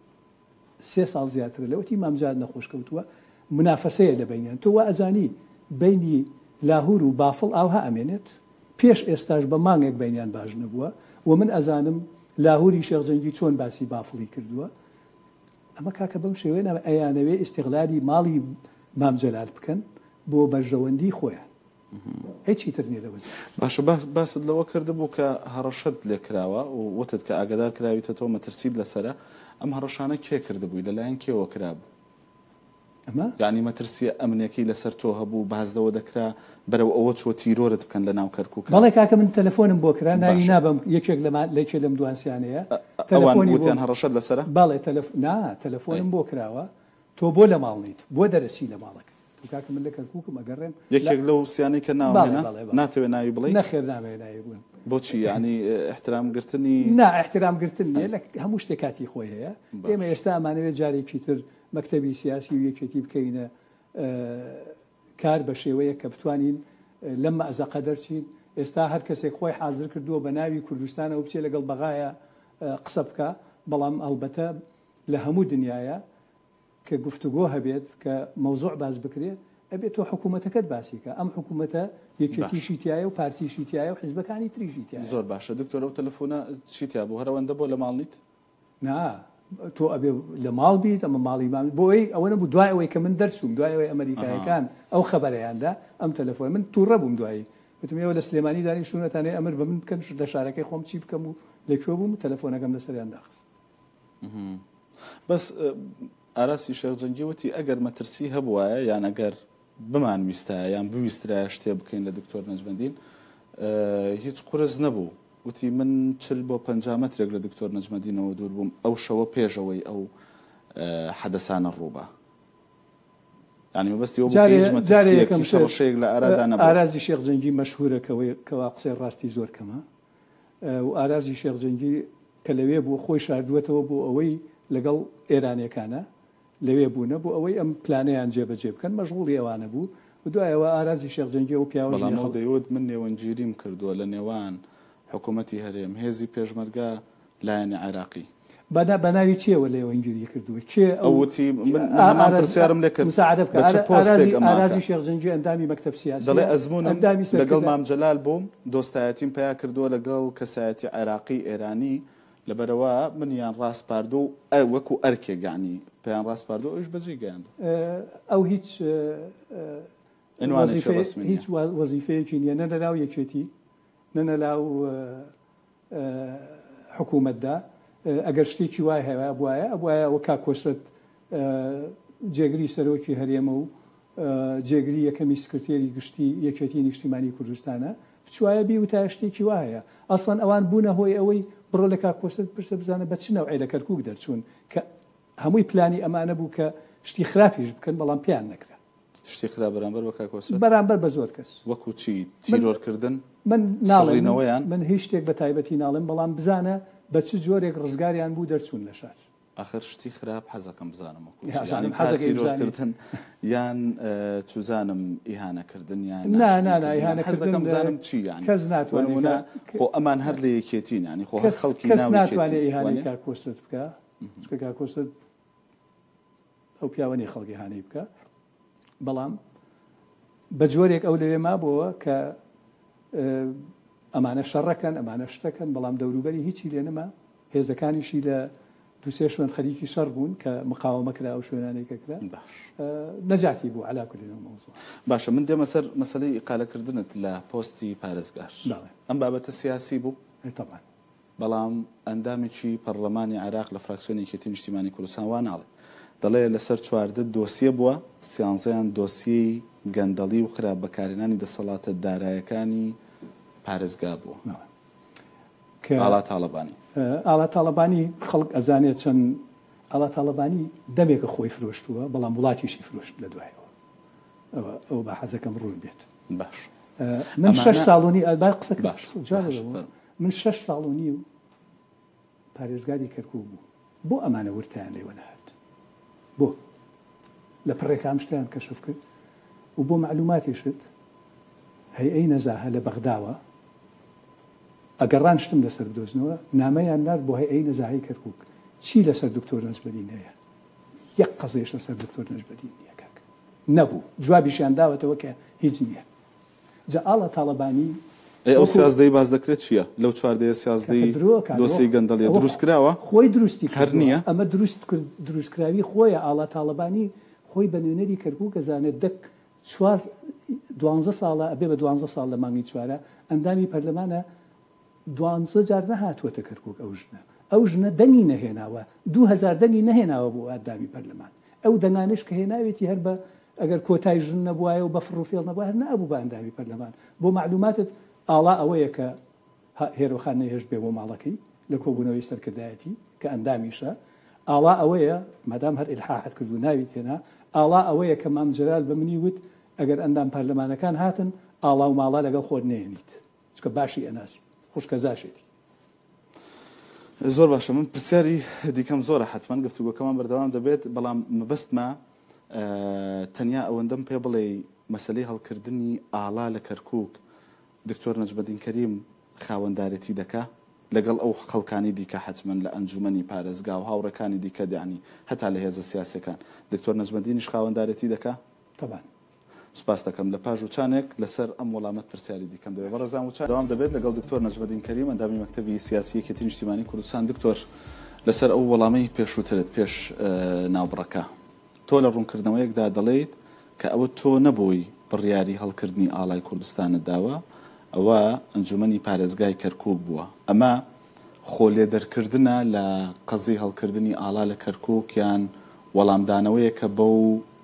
سێ ساڵ زیاترە لەوەتی مامجاد نەخۆشکەوتووە منافەسەیە لە بینیان تۆ وا ئەزانی بینی لاهور و بافڵ ئاوها ئەمێنێت پێش ئێستاش بە مانگێک بینیان باش نەبووە و من ئەزانم لاهوری شێخجەنگی چۆن باسی بافڵی کردووە ئەمە کاکە بەم شێوەیە ئەیانەوێ ئیستیغلالی ماڵی مام جەلال بکەن بۆ بەرژەوەندی خۆیان هیچی تر نیە لەوە باشە باست لەوە کرده بوو کە هەڕەشەت لێکراوە و وتت کە ئاگادار کراویتەوە مەترسید لەسرە ئەم هەڕەشانە کێ کرده بووی لەلایەن کێوە کرابوو ئەمە یعنی مەترسیە ئەمنێکی لەسەر تۆ هەبوو بازدەوە دەکرا بەرەو ئەوە چۆ تیرۆرت بکەن لە ناو کەرکووک بەڵێ کاکە من تەلەفۆنم بۆ کرا ناوی نابم یەکێک لەکێ لەم دوانسیانەیە ئەوان وتیان هەڕەشەت لەسرە باڵێ نا تەلەفۆنم بۆ کراوە تۆ بۆ لە ماڵ نیت بۆ دەرەسی لە ماڵەکە کاکە من لە کەرکووکم ئەگەڕێم یەکێک لەو سیانەی کە ناوێنە ناتەوێت ناوی بڵێ نەخێر نامەوێت ناوی بڵێم بۆچی یعنی احترامگرتنی نا احترامگرتن نیە لە هەموو شتێک کاتی خۆی هەیە ئێمە ئێستا ئەمانەوێت جارێکی تر مەکتەبی سیاسی و یەکێتی بکەینە کار بە شێوەیە کە بتوانین لەم مەزەقە دەرچین ئێستا هەر کەسێک خۆی حاضر کردووە بە ناوی کوردستانەوە بچێت لەگەڵ بەغایە قسە بکە بەڵام ئەلبەتە لە هەموو دنیاە کە گفتوگۆ هەبێت کە مەوزوع باز بکرێت ئەبێت تۆ حکوومەتەکەت باسیکە ئەم حکوومەتە یەکێتیشی تایە و پارتیشی تایە و حیزبەکانی تریژی تایە زۆر باشە دکتۆر ئەو تەلەفۆنە چیتیا بوو هەرەوەندە بۆ لە ماڵ نیت نا تۆ ئەبێ لە ماڵ بیت ئەمە ماڵی ماڵ بۆی ئەوە نەبوو دوای ئەوەی کە من دەرسوم دوای ئەوەی ئەمریکایەکان ئەو خەبەرەیاندا ئەم تەلەفۆن من تووڕە بووم دوایی وتم ئێوە لە سلێمانی دانی شوونەتانەی ئەمر بە من بکەن لە شارەکەی خۆم چی بکەم و لەکوێ بووم تەلەفۆنەکەم لەسەریان داخست بەس ئاراسی شێخجەنگی وتی ئەگەر مەترسی هەبوایە یان ئەگەر بمان ویستایە یان بویسترایە شتێ بکەین لە دکتۆر نەجمەدین هیچ قورس نەبوو وتی من چل بۆ پەنجا مەترێک لە دکتۆر نەجمەدینەوە دوور بووم ئەو شەوە پێشەوەی ئەو حەدەسانە ڕووبە ینی مەبەستی ڕۆژێک لە ئارادانە ئارازی شێخجەنگی مەشهورە کەوا قسەی ڕاستی زۆر کەمە و ئارازی شێخجەنگی کە لەوێ بوو خۆی شاردووەتەوە بۆ ئەوەی لەگەڵ ئێرانیەکانە لەوێ بوونە بۆ ئەوەی ئەم پلانەیان جێبەجێ بکەن مەشغوڵی ئێوانە بوو و دوایەوە ئارازی شێخجەنگی و پیاوە دەیوت من نێوەنگیریم کردووە لە نێوان حکوومەتی هەرێم هێزی پێشمەرگا لایەنی عێراقی بە ناوی چێوە لێوەنگیری کردووە کێ ئەوتی هەمان پرسیارم لێ کرد ئارازی شێخجەنگی ئەندامی مەکتەب سیاسی دەڵێ ئەزمونم لەگەڵ مام جەلال بووم دۆستایەتیم پیا کردووە لەگەڵ کەسایەتی عێراقی ئێرانی لەبەرەوە منیان ڕاستپاردۆ ئە وەکو ئەرکێک یعنی پێیان ڕاستپاردۆ ئەوش بەجێ گەیاندوە ئەو هیچ هیچ وەزیفەیەکی نییە نە لەناو یەکێتی نە لەناو حکوومەتدا ئەگەر شتێکی وای هەیە بواە ئەوایە ئەوە کا کۆشت جێگری سەرۆکی هەرێمە و جێگری یەکەمی سکرتێری گشتی یەکێتی نیشتیمانی کوردستانە بچوایە بی وتە شتێکی وایە ئەسڵەن ئەوان بوونە هۆی ئەوەی بڕۆ لە کا کۆشت پرسە بزانە بە چ نەوعی لە کەرکووک دەرچوون کە هەمووی پلانی ئەمانە بوو کە شتی خراپیش بکەن بەڵام پیان نەکرا شتی خراپ بەرامبەر بە کا کۆشت بەرامبەر بە زۆر کەس وەکو چی تیرۆرکردن من ناڵێنەوەیان من هیچ شتێک بە تایبەتی ناڵێم بەڵام بزانە بە چ جۆرێک ڕزگاریان بوو دەرچوون لە شار آخر شتی خراپ حەزەکەم بزانم حەزەکەم یان توزانم ئیهانەکردن یان نا نا ئیهانەکردن بزانم چی یان کەس ناتوانێت خۆ ئەمان هەر لە یەکێتین ینی خۆ هەر خەڵکی کەس ناتوانێت ئیهانەی کاکۆسرت بکە چکە کاکۆسرت ئەو پیاوەنی خەڵکی هانەی بکە بەڵام بە جۆرێک ئەو لەوێ مابەوە کە ئەمانە شەڕەکەن ئەمانە شتەکەن بەڵام دەوروبەری هیچی لێ نەما هێزەکانیشی لە دوسێ شوێن خەریکی شەڕ بوون کە مقاومەکرا ئەو شوێنانەی کەکرا نەجاتی بوو علاکولێنەوە مەوزوع. باشە من دێمە سەر مەسەلەی ئیقالەکردنت لە پۆستی پارێزگار ئەم بابەتە سیاسی بوو طبعا بەڵام ئەندامێکی پەرلەمانی عێراق لە فراکسیۆنی یەکێتی نیشتیمانی کوردستان وا ناڵێ دەڵێ لەسەر چواردە دۆسیە بووە سیانزەیان دۆسیەی گەندەڵی و خراپ بەکارهێنانی دەسەڵاتە دارایەکانی پارێزگا بووە ئاڵا تاڵەبانی ئاڵا تاڵەبانی خەڵک ئەزانێت چەند ئاڵا تاڵەبانی دەمێکە خۆی فرۆشتووە بەڵام وڵاتیشی فرۆشت لە دوایەوە ئەو بە حەزەکەم ڕوون بێت باش من شش ساڵونی قسە من شش ساڵونی و پارێزگاری کەرکوو بوو بۆ ئەمانە ورتیان لێوە نەهات بۆ لە پڕێکام شتیان کەشف کرد و بۆ معلوماتیشت هەیئەی نەزاهە لە بەغداوە ئەگەڕان شتم لەسەر بدۆزنەوە نامەیان نات بۆ هەیئەی نەزاهەی کەرکووک چی لەسەر دکتۆر نەجمەدین هەیە یەک قەزێش لەسەر دکتۆر نەجمەدین نییە کاک نەبوو جوابیشیان داوەتەوە کە هیچ نییە جا ئاڵا تاڵەبانی ئەو سیازدەی باز دەکرێت چییە لەو چواردەیە سیازدەی دۆسی گەندەڵیە دروست کراوە خۆی دروستی هەر نییە ئەمە دروست دروستکراوی خۆیە ئاڵا تاڵەبانی خۆی بە نوێنەری کەرکووک ئەزانێت دەک چوار دوانزە ساڵە ئەبێ بە دوانزە ساڵ لە مانگی چوارە ئەندامی پەرلەمانە دوانزە جار نەهاتووەتە کەرکووک ئەو ژنە ئەو ژنە دەنگی نەهێناوە دوو هەزار دەنگی نەهێناوە بۆ ئەندامی پەرلەمان ئەو دەنگانش کە هێناوێتی هەر بە ئەگەر کۆتای ژن نەبووایە و بە فڕوفێڵ نەبووە هەر نەبوو بە ئەندامی پەرلەمان بۆ معلوماتت ئاڵا ئەوەیە کە هێرۆخان نەهێش بێ بۆ ماڵەکەی لە کۆبوونەوەی سەرکردایەتی کە ئەندامیشە ئاڵا ئەوەیە مادام هەر ئیلحاحت کرد و ناوی تێنا ئاڵا ئەوەیە کە مام جەلال بە منی وت ئەگەر ئەندام پەرلەمانەکان هاتن ئاڵا و ماڵا لەگەڵ خۆت نێنیت چکە باشی ئەناسی خوشکە زاشێتی زۆر باشە من پرسیاری دیکەم زۆرە حتمما گفتوگۆکەمان بەردەوام دەبێت بەڵام مەبەستمە تەنیا ئەوەندەم پێ بڵێ مەسلەی هەڵکردنی ئاڵا لە کەرکووک دکتۆر نەجمەدین کەریم خاوەندارەتی دەکا لەگەڵ ئەو خەڵکانی دیکە حتمما لە ئەنجومەنی پارێزگا و هاوڕەکانی دیکە دانی هەتا لە هێزە سیاسەکان دکتۆر نەجمەدینیش خاوەندارەتی دەکا طبعا سپاس دەکەم لە پاش وچانێک لەسەر ئەم وەڵامەت پرسیاری دیکەم دەوێت بەڕێزان وچان دەوام دەبێت لەگەڵ دکتۆر نەجمەدین کەریم ئەندامی مەکتەبی سیاسی یەکێتی نیشتیمانی کوردستان دکتۆر لەسەر ئەو وەڵامەی پێشووترت پێش ناوبڕەکە تۆ لە ڕوونکردنەوەیەکدا دەڵێیت کە ئەوە تۆ نەبووی بڕیاری هەڵکردنی ئاڵای کوردستانت داوە ئەوە ئەنجومەنی پارێزگای کەرکووک بووە ئەمە خۆلێ دەرکردنە لە قەزی هەڵکردنی ئاڵا لە کەرکووک یان وەڵامدانەوەیە کە بەو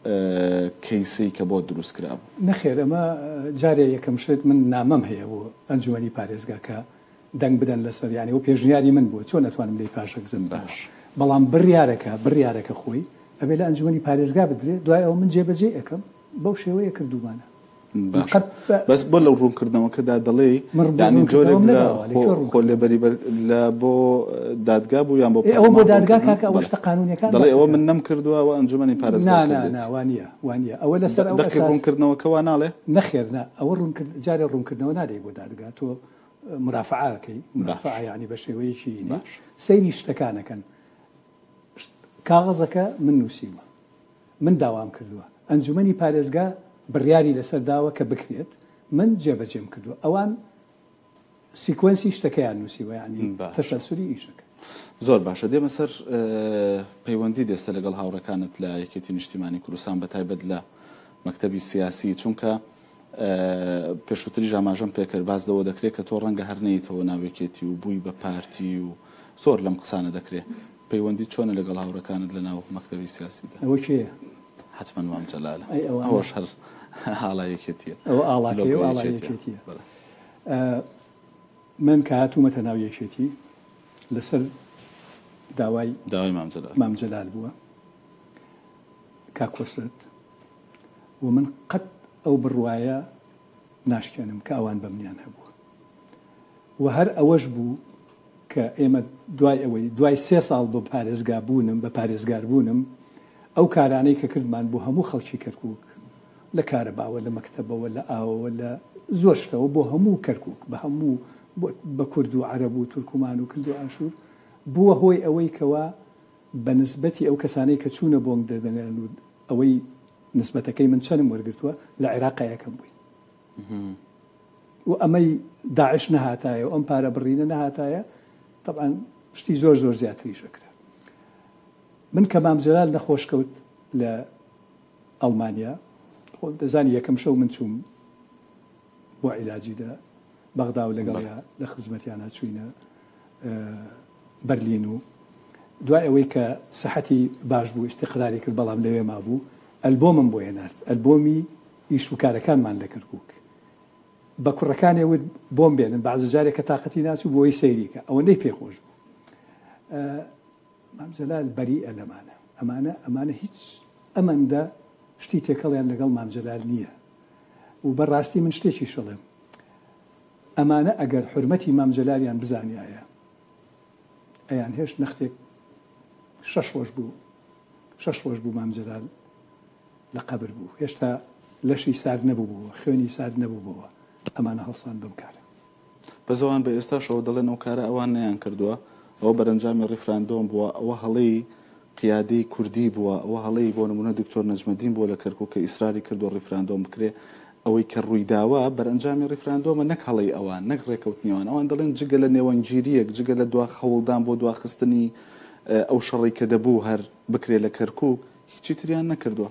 کەیسی کە بۆ دروست کرا بوو نەخێر ئەمە جارێ یەکەم شت من نامەم هەیە بۆ ئەنجومەنی پارێزگاکە دەنگ بدەن لەسەر یانی و پێشنیاری من بووە چۆن نەتوانم لێی پاشەکزم باش بەڵام بڕیارەکە بڕیارەکە خۆی ئەبێ لە ئەنجومەنی پارێزگا بدرێت دوای ئەو من جێبەجێ ئەەکەم بەو شێوەیە کردومانە بەس بۆ لەو ڕوونکردنەوەکەدا دەڵێ ینی جۆرێک خۆ لێبەری لە بۆ دادگا بوو یان بۆ ئەوە بۆ دادگا کاکە ئەوە شتە قانونیەکان دەڵێ ئەوە من نەم کردووە ئەوە ئەنجومەنی پارێزگا وانە وانە ئەوە لەسەر ئەو ڕوونکردنەوەکەوا ناڵێ نەخێر ئەوە جارێ ڕوونکردنەوە نادەی بۆ دادگا تۆ مرافعاکەی مرافع یعنی بە شێوەیەکی سەیری شتەکانەکەن کاغەزەکە من نووسیمە من داوام کردووە ئەنجومەنی پارێزگا بڕیاری لەسەر داوە کە بکرێت من جێبەجێم کردووە ئەوان سیکوەنسی شتەکەیان نووسیوە ینی تەسەلسولی ئیشەکە زۆر باشە دێمە سەر پەیوەندی دێستە لەگەڵ هاوڕەکانت لە یەکێتی نیشتیمانی کوردستان بەتایبەت لە مەکتەبی سیاسی چونکە پێشووتری ژاماژەم پێکرد باز دەوە دەکرێت کە تۆ ڕەنگە هەرنەیتەوە ناوێکێتی و بووی بە پارتی و زۆر لەم قسانە دەکرێت پەیوەندی چۆنە لەگەڵ هاوڕەکانت لە ناو مەکتەبی سیاسیدا ئەوە کێیە حتما مام جەلالە ئەوەش هەر ئاڵایەکێتیە ئەوە ئاڵاکەی و ئاڵایەکێتیە من کە هاتوومەتە ناو یەکێتی لەسەر داوای داوای مام جەلال بووە کاکۆسرت و من قەت ئەو بڕوایە ناشکێنم کە ئەوان بە منیان هەبووە و هەر ئەوەش بوو کە ئێمە دوای ئەوەی دوای سێ ساڵ بۆ پارێزگا بوونم بە پارێزگار بوونم ئەو کارانەی کە کردمان بۆ هەموو خەڵکی کەرکووک لە کارەباوە لە مەکتەبەوە لە ئاوەوە لە زۆر شتەوە بۆ هەموو کەرکووک بە هەموو بە کورد و عەرەب و تورکمان و کرد و ئاشور بووە هۆی ئەوەی کەوا بە نسبەتی ئەو کەسانەی کە چوونە بۆنگ دەدەنێن و ئەوەی نسبەتەکەی من چەندم وەرگرتووە لە عێراقا یەکەم بووین و ئەمەی داعش نەهاتایە و ئەم پارە بڕینە نەهاتایە طبعا شتی زۆر زۆر زیاتری شەکرا من کە مام جەلال نەخۆشکەوت لە ئەڵمانیا خۆ دەزانی یەکەم شەو من چووم بۆ عیلاجیدا بەغدا و لەگەڵیا لە خزمەتیانە چوینە بەرلین و دوای ئەوەی کە سەحەتی باش بوو ئیستیقراری کرد بەڵام لەوێ مابوو ئەلبۆمم بۆ هێنارد ئەلبۆمی ئیش و کارەکانمان لە کەرکووک بە کوڕەکانی وت بۆم بێنن بەعزە جارێک کە تااقەتی ناچوو بۆی سەیریکە ئەوەندەی پێخۆش بوو مام جەلال بەریئە لەمانە ئەمانە ئەمانە هیچ ئەمەندە شتی تێکەڵیان لەگەڵ مام جەلال نییە و بەڕاستی من شتێکی شەڵێم ئەمانە ئەگەر حرمەتی مام جەلالیان بزانیایە ئەیان هێشت نەختێک شەش ڕۆژ بوو شەش ڕۆژ بوو مام جەلال لە قەبر بوو هێشتا لەشی سار نەبوو بووە خوێنی سار نەبوو بووە ئەمانە هەڵسان بم کارە بە زەوان بە ئێستاشەوە دەڵێن ئەو کارە ئەوان نیان کردووە ئەوە بەرەنجامی ڕیفراندۆم بووە ئەوە هەڵەی قیادەی کوردی بووە ئەوە هەڵەی بۆ نمونە دکتۆر نەجمەدین بووە لە کەرکووک کە ئیسراری کردو ڕیفراندۆم بکرێ ئەوەی کە ڕوویداوە بەرەنجامی ڕیفراندۆمە نەک هەڵەی ئەوان نەک ڕێکەوتنیوان ئەوان دەڵێن جگە لە نێوەنگیریەک جگە لە دوا خەوڵدان بۆ دواخستنی ئەو شەڕی کە دەبوو هەر بکرێ لە کەرکووک هیچی تریان نەکردووە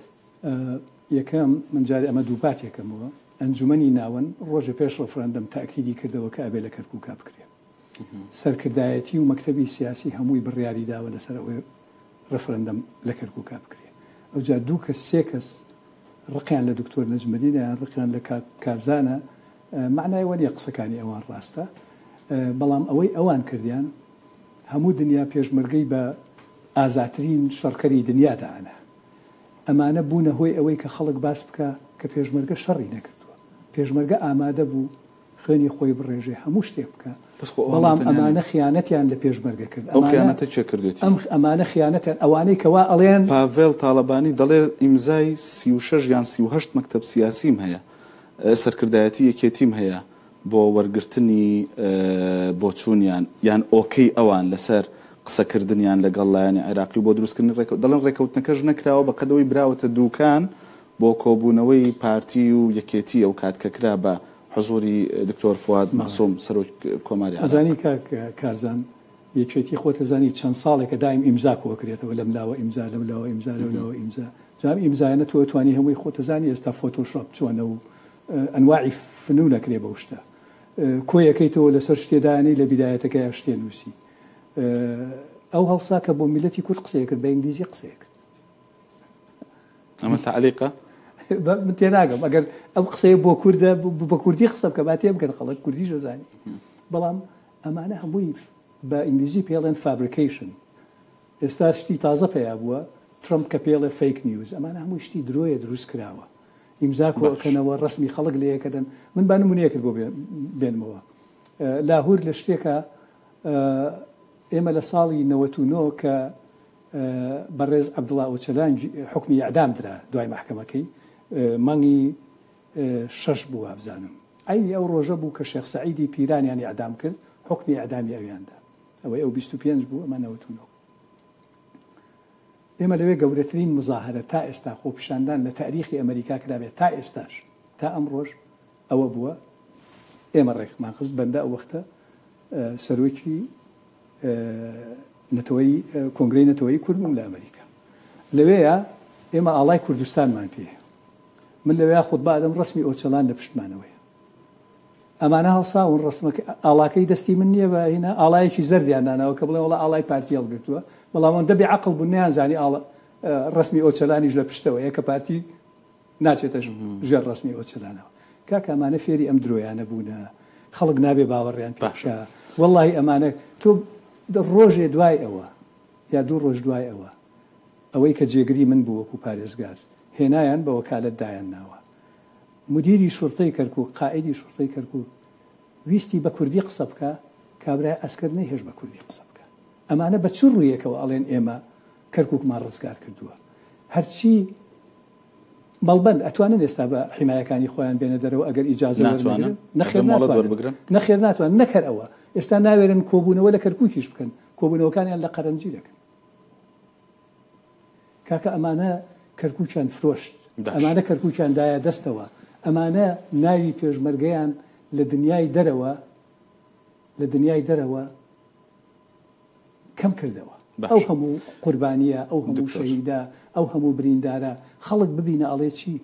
یەکەم من جارێ ئەمە دووپات یەکەمەوە ئەنجومەنی ناوەن ڕۆژە پێش ڕەفرەندەم تاکیدی کردەوە کە ئەبێ لە کەرکووکا بکرێ سەرکردایەتی و مەکتەبی سیاسی هەمووی بڕیاری داوە لەسەر ئەوەی ڕەفرەندەم لە کەرکووکا بکرێ ئەوجا دوو کەس سێ کەس ڕقیان لە دکتۆر نەجمەدینە یان ڕقیان لە کارزانە معنای وە نیە قسەکانی ئەوان ڕاستە بەڵام ئەوەی ئەوان کردیان هەموو دنیا پێشمەرگەی بە ئازاترین شەڕکەری دنیاداانە ئەمانە بوونە هۆی ئەوەی کە خەڵک باس بکە کە پێشمەرگە شەڕی نەکردووە پێشمەرگە ئامادە بوو خوێنی خۆی بڕێژێ هەموو شتێک بکە بەڵام ئەمانە خیانەتیان لە پێشمەرگە کرد ئەو خیانەتە چێ کردوێتی ئەم ئەمانە خیانەتیان ئەوانەی کەوا ئەڵێن پاڤێڵ تاڵەبانی دەڵێ ئیمزای سی و شەش یان سی و هەشت مەکتەب سیاسیم هەیە سەرکردایەتی یەکێتیم هەیە بۆ وەرگرتنی بۆچوونیان یان ئۆکەی ئەوان لەسەر قسەکردنیان لەگەڵ لایەنی عێراقی بۆ دروستکردنی ڕێکەوت دەڵێن ڕێکەوتنەکەش نەکراوە بە قەدەوەی براوەتە دووکان بۆ کۆبوونەوەی پارتی و یەکێتی ئەو کات کە کرا بە حزوری دکتۆر فواد مەسوم سەرۆک کۆماری ئەزانی کارزان یەکێتی خۆتەزانی چەند ساڵێکە دایم ئیمزا کۆکرێتەوە لەم لاوە ئیمزا لەم لاوە ئیمزا لەم لاوە ئیمزا جام ئیمزایانە تۆ توانی هەمووی خۆتەزانی ئێستا فۆتۆشۆپ چۆنە و ئەنواعی فنونەکرێ بەو شتە کۆیەکەیتەوە لەسەر شتێدانی لە بیدایەتەکەی شتێ نووسی ئەو هەڵسا کە بۆ میلەتی کورد قسەیە کرد بە ئینگلیزی قسەیە کرد ئەمە تعلیقە من تێناگەم ئەگەر ئەو قسەیە بۆ کووردە بە کوردی قسە بکە با تێ بکەن خەڵک کوردی ژەزانی بەڵام ئەمانە هەمووی بە ئینگلیزی پێڵێن فابریکیشن ئێستا شتی تازە پێیا بووە ترمپ کە پێڵێ فیک نیوز ئەمانە هەمووی شتی درۆیە دروست کراوە ئیمزا کۆکەنەوە ڕسمی خەڵک لەیەکەدەن من با نمونەیە کرد بۆ بێنمەوە لاهور لە شتێکە ئێمە لە ساڵی نەوەت و نۆ کە بەڕێز عەبدوڵڵا ئۆچەلان حکمی ئیعدام درا دوای مەحکەمەکەی مانگی شەش بوو ئابزانم عینی ئەو ڕۆژە بوو کە شێخ سەعیدی پیرانیان ئیعدام کرد حکمی ئیعدامی ئەویاندا ئەوەی ئەو بیست و پێنج بوو ئەمە نەوەت و نۆ ئێمە لەوێ گەورەترین مزاهرە تا ئێستا خۆپیشاندان لە تاریخی ئەمریکا کرابێت تا ئێستاش تا ئەم ڕۆژ ئەوە بووە ئێمە ڕێکمان خست بەندە ئەو وەختە سەرۆکی نەتەوەی کۆنگرەی نەتەوەی کوردم لە ئەمریکا لەوەیە ئێمە ئاڵای کوردستانمان پێ من لەوەیە خودبا ئەدەم ڕسمی ئۆچەلان لە پشتمانەوەی ئەمانە هەڵساون ڕسمەکە ئاڵاکەی دەستی من نییە بە هینە ئاڵایەکی زەردیان داناوە کە بڵێ وڵا ئاڵای پارتی هەڵگرتووە بەڵام ئەوەندە بێعەقڵ بوون نەیانزانی ڕسمی ئۆچەلانیش لە پشتەوە یەکە پارتی ناچێتە ژێر ڕسمی ئۆچەلانەوە کاکە ئەمانە فێری ئەم درۆیانە بوونە خەڵک نابێ باوەڕیان پێشە وەڵڵاهی ئەمانە تۆ ڕۆژێ دوای ئەوە یا دوو ڕۆژ دوای ئەوە ئەوەی کە جێگری من بوو وەکو پارێزگار هێنایان بە وەکالەت دایان ناوە مدیری شورتەی کەرکووک قائیدی شورتەی کەرکووک ویستی بە کوردی قسە بکە کابرای ئەسکەر نەیهێش بە کوردی قسە بکە. ئەمانە بە چ ڕوویەکەوە ئەڵێن ئێمە کەرکووکمان ڕزگار کردووە. هەرچی مەڵبەند ئەتوانن ئێستا بە حیمایەکانی خۆیان بێنە دەرەوە ئەگەر ئیجازە ناتوانن نەخێر نەخێر ناتوانن نەکەر ئەوە ئێستا ناوێرن کۆبوونەوە لە کەرکووکیش بکەن کۆبوونەوەکانیان لە قەرەنجی دەکەن. کاکە ئەمانە کەرکووکیان فرۆشت، ئەمانە کەرکووکیان دایە دەستەوە، ئەمانە ناوی پێشمەرگەیان لە دنیای دەرەوە لە دنیای دەرەوە کەم کردەوە. ئەو هەموو قوربانیە، ئەو هەموو شەهیدە، ئەو هەموو بریندارە، خەڵک ببینە ئەڵێ چی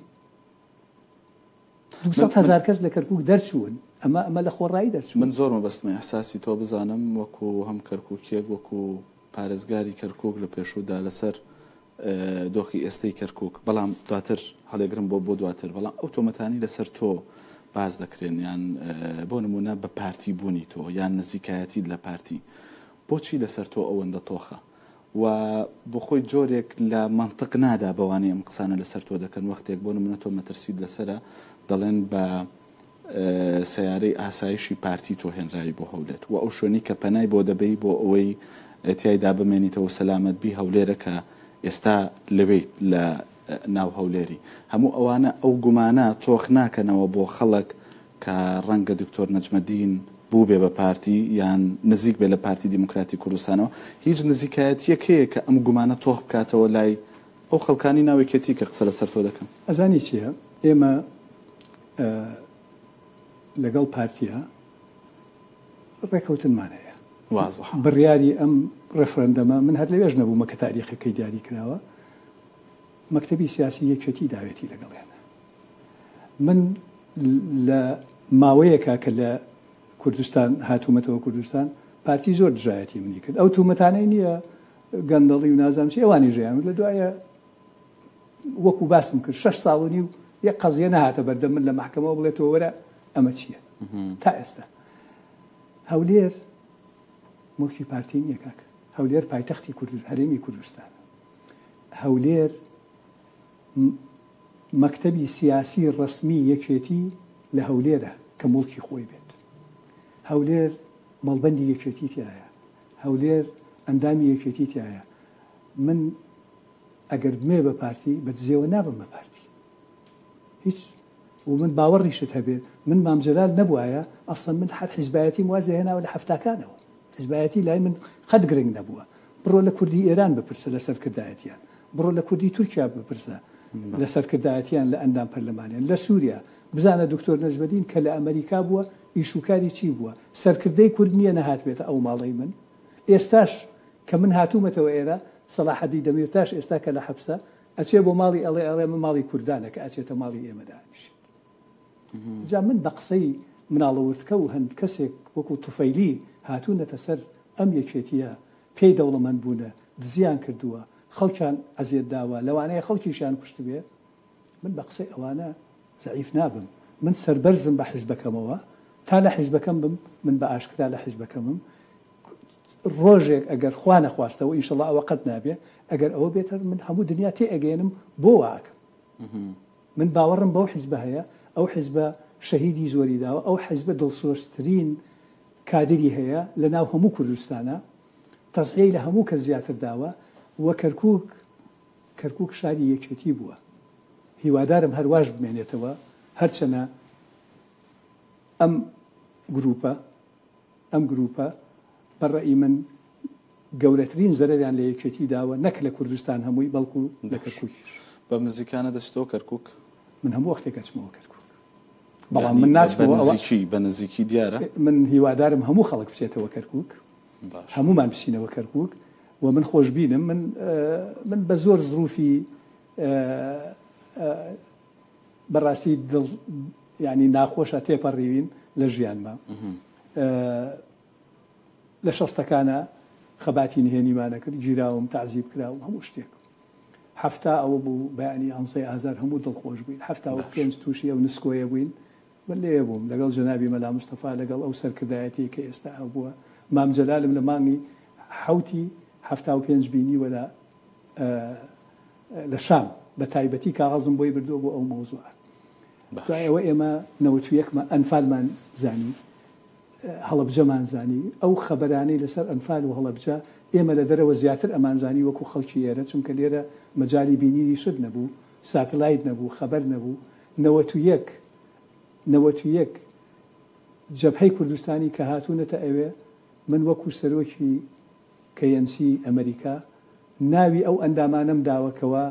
دووسەد هەزار کەس لە کەرکووک دەرچوون. ئەمە ئەمە لە خۆڕایی دەرچوون. من زۆر مەبەستمە ئەحساسی تۆ بزانم وەکو هەم کەرکووکیەک وەکو پارێزگاری کەرکووک لە پێشوودا لەسەر دۆخی ئێستەی کەرکووک، بەڵام دواتر هەڵێگرم بۆ بۆ دواتر، بەڵام ئەو تۆمەتانی لەسەر تۆ باز دەکرێن، یان بۆ نمونە بە پارتی بوونی تۆ یان نزیکایەتیت لە پارتی، بۆچی لەسەر تۆ ئەوەندە تۆخە و بۆ خۆی جۆرێک لە منطق نادا بەوانەیە ئەم قسانە لەسەر تۆ دەکەن. وەختێک بۆ نمونە تۆ مەترسید لەسرە دەڵێن بە سیارەی ئاسایشی پارتی تۆ هێنراوی بۆ هەولێر و ئەو شوێنی کە پەنای بۆ دەبەی بۆ ئەوەی تیایدا بمێنیتەوە سەلامەتبی هەولێرە کە ئێستا لەوێیت لە ناو هەولێری. هەموو ئەوانە ئەو گومانە تۆخ ناکەنەوە بۆ خەڵک کە ڕەنگە دکتۆر نەجمەدین بوو بێ بە پارتی یان نزیک بێ لە پارتی دیموکراتی کوردستانەوە، هیچ نزیکایەتیەک هەیە کە ئەم گومانە تۆخ بکاتەوە لای ئەو خەڵکانی ناوێکێتی کە قسە لەسەر تۆ دەکەن. ئەزانی چییە؟ ئێمە لەگەڵ پارتیە ڕێکەوتنمان هەیە. وازح بڕیاری ئەم ڕێفرەندەمە من هەر لەوێژ نەبوو مەکە تاریخەکەی دیاری کراوە، مەکتەبی سیاسی یەکێتی داوێتی لەگەڵێنە. من لە ماوەیەکە کە لە کوردستان هاتوومەتەوە کوردستان پارتی زۆر دژایەتی منی کرد. ئەو تومەتانەی نییە گەندەڵی و نازانم چی ئەوانی ژیان لە دوایە وەکو باسم کرد شەش ساڵنی و یەک قەزیە نەهاتە بەردەم من لە محکەمەوە بڵێتەوە وەرە ئەمە چییە. تا ئێستا هەولێر مڵکی پارتی نییە کاکە. هەولێر پایتەختی هەرێمی کوردستان. هەولێر مەکتەبی سیاسی ڕسمی یەکێتی لە هەولێرە کە مڵکی خۆی بێت. هەولێر مەڵبەندی یەکێتی تایە، هەولێر ئەندامی یەکێتی تایە. من ئەگەر بمێ بە پارتی بەدزێوە نابم بە پارتی هیچ، و من باوەڕیشت هەبێت من مامجلال نەبووایە ئەسڵ من حەت حیزبایەتی وازێ هێناوە لە هەفتاکانەوە. حیزبایەتی لای من قەت گرنگ نەبووە. بڕۆ لە کوردی ئێران بپرسە لە سەرکردایەتیان، بڕۆ لە کوردی تورکیا بپرسە لە سەرکردایەتیان لە ئەندام پەرلەمانیان، لە سووریا بزانە دکتۆر نەجمەدین کە لە ئەمریکا بووە ئیشوکاری چی بووە، سەرکردەی کورد نییە نەهات بێتە ئەو ماڵەی من. ئێستاش کە من هاتوومەتەوە ئێرە سەلاحەدی دەمیرتاش ئێستا کە لە حەبسە ئەچێ بۆ ماڵی ئەڵێ ئەڵێ من ماڵی کوردانە کە ئەچێتە ماڵی ئێمەدانیشت. جا من بە قسەی مناڵەورتکە و هەند کەسێک وەکو توفەیلی هاتوونەتە سەر ئەم یەکێتیە پێی دەوڵەمەند بوونە دزیان کردووە، خەڵکیان عەزیەت داوە، لەوانەیە خەڵکیشیان کوشت بێ. من بە قسەی ئەوانە زەعیف نابم. من سەربەرزم بە حیزبەکەمەوە، تا لە حیزبەکەم بم، من بە ئاشکرا لە حیزبەکەمم. ڕۆژێک ئەگەر خوا نەخواستەوە ئینشەڵڵا ئەوە قەت نابێ، ئەگەر ئەوە بێتر من هەموو دنیا تێ ئەگەێنم بۆ واکەم. من باوەڕم بەو حیزبە هەیە، ئەو حیزبە شەهیدی زۆری داوە، ئەو حیزبە دڵسۆزترین کادری هەیە لە ناو هەموو کوردستانە، تەزحیەی لە هەموو کەس زیاتر داوە. وە کەرکووک کەرکووک شاری یەکێتی بووە. هیوادارم هەرواش بمێنێتەوە، هەرچەنە ئەم گروپە ئەم گروپە بەڕێی من گەورەترین زەرەریان لە یەکێتی داوە، نەک لە کوردستان هەمووی بەڵکو لە کەرکووکیش. بە نزیکانە دەچتەوە کەرکووک؟ من هەموو وەختێک ئەچمەوە کەرکووک، بەڵام من ناچمەوە بە نزیکی دیارە. من هیوادارم هەموو خەڵک بچێتەوە کەرکووک، هەمومان بچینەوە کەرکووک. و من خۆشببینم من من بە زۆر زروفی بەڕاستی دڵ ینی ناخۆشە تێپەڕیوین لە ژیانمە. لە شەستەکانە خەباتی نهێنیمانە کرد، گیراوم، تعزیب کراوم، هەموو شتێک. هەفتا ئەوە بوو بەیانی ئەنسەی ئازار هەموو دڵخۆش بووین. هەفتا و پێنج تووشی ئەو نسکۆیە بووین. من لێ بووم لەگەڵ جەنابی مەلا مستەفا لەگەڵ ئەو سەرکردایەتی کە ئێستا ئەو بووە. مام جەلالم لە مانگی حوتی هەفتا و پێنج بینیوە لە لە شام، بە تایبەتی کاغەزم بۆی بردووە بۆ ئەو مۆزوعە. دوایەوە ئێمە نەوەتویەکمە ئەنفالمان زانی، هەڵەبجەمانزانی ئەو خەبەرانەی لەسەر ئەنفال و هەڵەبجە ئێمە لە دەرەوە زیاتر ئەمانزانی وەکو خەڵکی ئێرە چونکە لێرە مەجای بینینی شت نەبوو ساتلایت نەبوو خەبەر نەبوو نەوەت و یەک نەوەت و یەک جەبهەی کوردستانی کە هاتوونەتە ئەوێ من وەکو سەرۆکی کەیەنسی ئەمریکا ناوی ئەو ئەندامانم داوەکەوە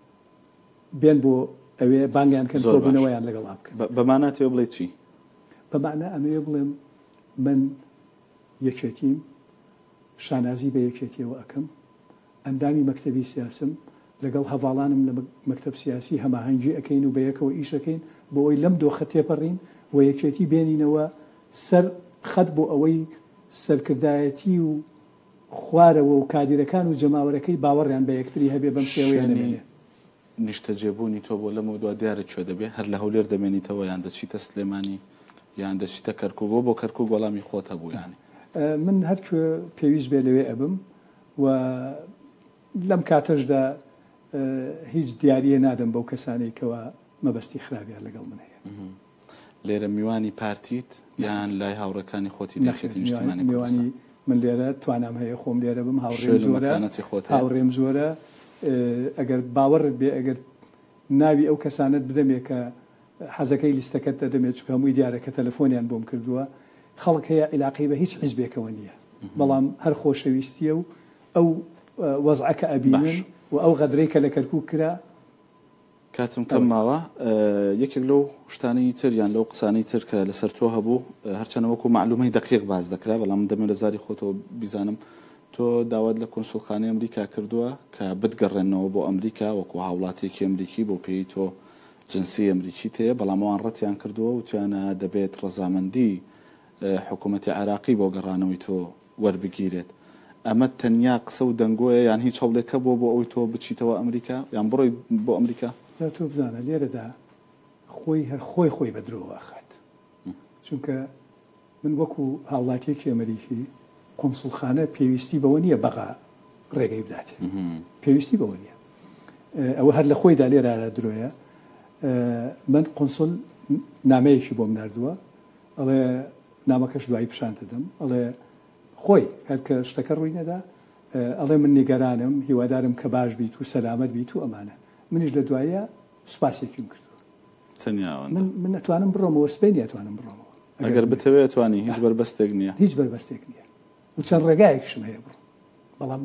بێن بۆ ئەوێ بانگیان کەن کۆبوونەوەیان لەگەڵا بکەن بەمانەتەوە بڵێ چی بەمانە ئەمەوێ بڵێم من یەکێتیم شانازی بە یەکێتیەوە ئەەکەم ئەندامی مەکتەبی سیاسم لەگەڵ هەواڵانم لە مەکتەب سیاسی هەماهەنگی ئەەکەین و بە یەکەوە ئیشەکەین بۆ ئەوی لەم دۆخە تێپەڕین و یەکێتی بێنینەوە سەر خەت بۆ ئەوەی سەرکردایەتی و خوارەوە و کادیرەکان و جەماوەرەکەی باوەڕیان بە یەکتری هەبێ بەم شێوەیە نمێنێ نیشتە جێبوونی تۆ بۆ لەمە دو دیارە کوێ دەبێ هەر لە هەولێر دەمێنیتەوە یان دەچیتە سلێمانی یان دەچیتە کەرکووک بۆ بۆ کەرکووک وەڵامی خۆت هەبوو یانی من هەرکوێ پێویست بێ لەوێ ئەبم و لەم کاتەشدا هیچ دیاریە نادەم بەو کەسانەی کەەوە مەبەستی خراپیان لەگەڵ من هەیە لێرە میوانی پارتیت یان لای هاوڕەکانی خۆتی داخێتی نیشتیمانی میوانی من لێرە توانام هەیە خۆم لێرە بم هاوڕێم زۆرە هاوڕێم زۆرە ئەگەر باوەڕت بێ ئەگەر ناوی ئەو کەسانت بدەمێ کە حەزەکەی لیستەکەت دەدەمێت چکە هەمووی دیارەکە تەلەفۆنیان بۆم کردووە خەڵک هەیە عیلاقی بە هیچ حیزبێکەوە نییە بەڵام هەر خۆشەویستیە و ئەو وەزعەکە ئەبینن و ئەو غەدرەی کە لە کەرکووک کرا کاتم کەم ماوە یەکێک لەو شتانەی تر یان لەو قسانەی تر کە لەسەر تۆ هەبوو هەرچەنە وەکو معلومەی دقیق باز دەکرا بەڵام دەمێت لە زاری خۆتەوە بیزانم تۆ داوات لە کۆنسوڵخانەی ئەمریکا کردووە کە بتگەڕێنەوە بۆ ئەمریکا وەکو هاوڵاتێکی ئەمریکی بۆ پێی تۆ جنسی ئەمریکی تەیە بەڵام ئەوان ڕەتیان کردووە و توانە دەبێت ڕەزامەندی حکوومەتی عێراقی بۆ گەڕانەوەی تۆ وەربگیرێت ئەمە تەنیا قسە و دەنگۆیە یان هیچ هەوڵێکە بۆ بۆ ئەوی تۆ بچیتەوە ئەمریکا یان بڕۆی بۆ ئەمریکا تۆ بزانە لێرەدا خۆی هەر خۆی خۆی بە درۆ ئاخات چونکە من وەکو هاوڵاتیەکی ئەمریکی قۆنسوڵخانە پێویستی بەوە نییە بەغا ڕێگەی بدات پێویستی بەوە نییە ئەوە هەر لە خۆیدا لێرە درۆیە من قۆنسڵ نامەیەکی بۆم نردووە ئەڵێ نامەکەش دوایی پیشان دەدەم ئەڵێ خۆی هەر کە شتەکە ڕووی نەدا ئەڵێ من نیگەرانم هیوادارم کە باش بیت و سەلامەت بیت و ئەمانە منیش لە دوایە سوپاسێکیم کردووە من نەتوانم بڕۆمەوە سبەی ناتوانم بڕۆمەوە ئەگەر بتەوێت توانی هیچ بەربەستێک نییە هیچ بەربەستێک نییە و چەند ڕێگایەکشم هەیە بڕۆ بەڵام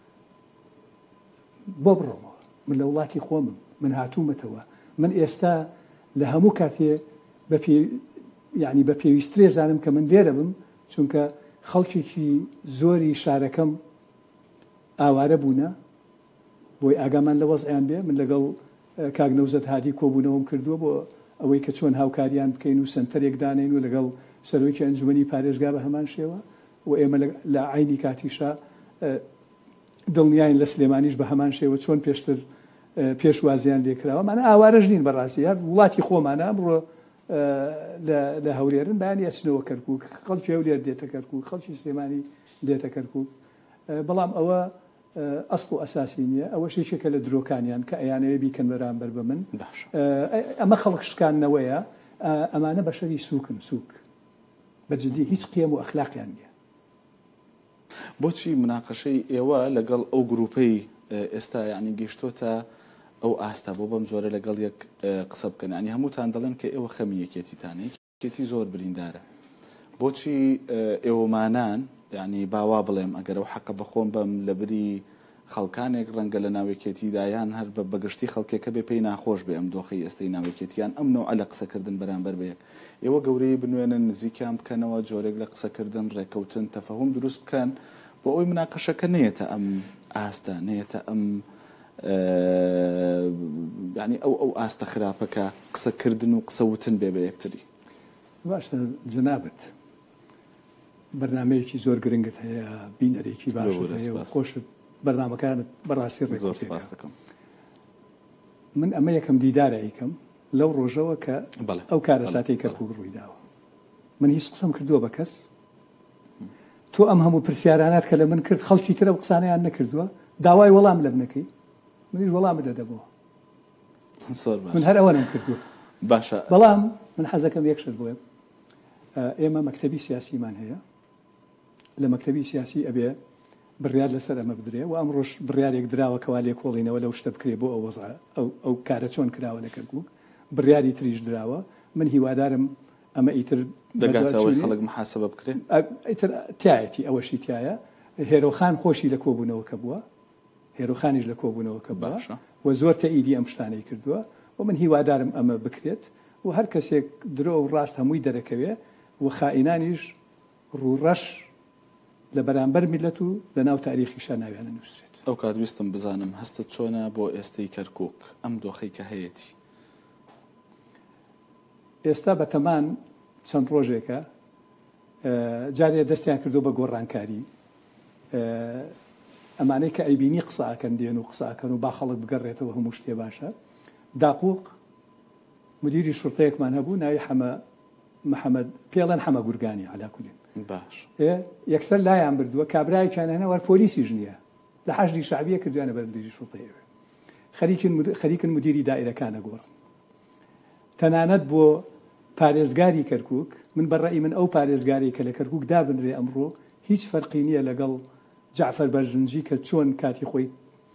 بۆ بڕۆمەوە من لە وڵاتی خۆمم من هاتوومەتەوە من ئێستا لە هەموو کاتێ یعنی بە پێویسترێ زانم کە من لێرە بم چونکە خەڵکێکی زۆری شارەکەم ئاوارە بوونە بۆی ئاگامان لە وەزعیان بێ من لەگەڵ کاگنەوزەت هادی کۆبوونەوەم کردووە بۆ ئەوەی کە چۆن هاوکاریان بکەین و سنتەرێک دانین و لەگەڵ سەرۆکی ئەنجومەنی پارێزگا بە هەمان شێوە و ئێمە لە عینی کاتیشا دڵنیاین لە سلێمانیش بە هەمان شێوە چۆن پێشتر پێشوازیان لێکراوە مانە ئاوارەش نین بەڕاستی هەر وڵاتی خۆمانە بڕۆ لە هەولێرن بەیانی ئەچنەوە کەرکووک خەڵکی هەولێر دێتە کەرکووک خەڵکی سلێمانی دێتە کەرکووک بەڵام ئەوە ئەسڵ و ئەساسی نییە ئەوە شێکێکە لە درۆکانیان کە ئەیانەوێ بیکەن بەرامبەر بە من ئەمە خەڵک شکاندنەوەیە ئەمانە بەشەری سووکن سووک بەجددی هیچ قیەم و ئەخلاقیان نییە بۆچی مناقەشەی ئێوە لەگەڵ ئەو گروپەی ئێستا یعنی گەیشتۆتە ئەو ئاستا بۆ بەم جۆرە لەگەڵ یەک قسە بکەن ینی هەمووتان دەڵێن کە ئێوە خەمی یەکێتیتانەی یەکێتی زۆر بریندارە بۆچی ئێوەمانان ینی باوا بڵێم ئەگەر ئەو حەقە بەخۆم بەم لە بری خەڵکانێک ڕەنگە لە ناوێکێتیدایان هەر بە بەگشتی خەڵکێکە بێ پێی ناخۆش بێ ئەم دۆخی ئێستای ناوێکێتیان ئەم نەوە لە قسەکردن بەرامبەر بەیەک ئێوە گەورەی بنوێنن نزیکیان بکەنەوە جۆرێک لە قسەکردن ڕێکەوتن تەفەهوم دروست بکەن بۆ ئەوی مناقەشەکە نێتە ئەم ئاستا نێتە ئەم ینی ئەو ئەو ئاستە خراپەکە قسەکردن و قسەوتن بێ بە یەکتری باشە جنابەت بەرنمەیەکی زۆر گرنگت هەیە بینەرێکی باش خۆشت بەرنمەکانت بەڕاستی ڕێک باس دەکەم من ئەمە یەکەم دیدارە ئەیکەم لەو ڕۆژەوە کە ئەو کارە ساتەی کەرکووک ڕووی داوە من هیچ قسەم کردووە بە کەس تۆ ئەم هەموو پرسیارانات کە لە من کرد خەڵکی ترە قسانەیان نەکردووە داوای وەڵام لە بنەکەی منیش وەڵام بدەدەبەوە من هەر ئەوە نەم کردووە باشە بەڵام من حەزەکەم یەک شت بۆیە ئێمە مەکتەبی سیاسیمان هەیە لە مەکتەبی سیاسی ئەبێ بڕیار لەسەر ئەمە بدرێ و ئەمڕۆژ بڕیارێک دراوە کەوا لێ کۆڵینەوە لەو شتە بکرێ بۆ ئەو وەزع ئەو کارە چۆن کراوە لە کەرکووک بڕیاری تریش دراوە من هیوادارم ئەمە ئیتر دەگاتەوەی خەڵک محاسبە بکرێت ئیتر تایەتی ئەوەشی تایە هێرۆخان خۆشی لە کۆبوونەوە کە بووە هێرۆخانیش لە کۆبوونەوە کە باشە و زۆر تەئیدی ئەم شتانەی کردووە و من هیوادارم ئەمە بکرێت و هەر کەسێک درۆ و ڕاست هەمووی دەرەکەوێ و خائینانیش ڕوڕەش لە بەرامبەر میلەت و لە ناو تاریخیشان ناویانە نووسێت. ئەو کات ویستم بزانم هەستت چۆنە بۆ ئێستەی کەرکووک ئەم دۆخەی کە هەیەی ئێستا بە تەمان چەند ڕۆژێکە جارێ دەستیان کردو بە گۆڕانکاری ئەمانەی کە ئەیبینی قساکەن دێن و قساکەن و با خەڵک بگەڕێتەوە هەموو شتێ باشە داقوق مدیری شورتەیەکمان هەبوو ناوی حەمە محەممەد پێڵەن حەمە گورگانی علاکولین باش یەکسەر لایان بردووە کابراایکیان هەنەوە پۆلیسی ژنیە لە حەشدی شعبیە کردوانە بەر مدیری شورتەیەوێ خەریکن مدیری دائیرەکانە گۆڕن تەنانەت بۆ پارێزگاری کەرکووک من بەڕێی من ئەو پارێزگاری کە لە کەرکووک دابنرێ ئەمڕۆ هیچ فەرقی نییە لەگەڵ جعفەر بەرزنجی کە چۆن کاتی خۆی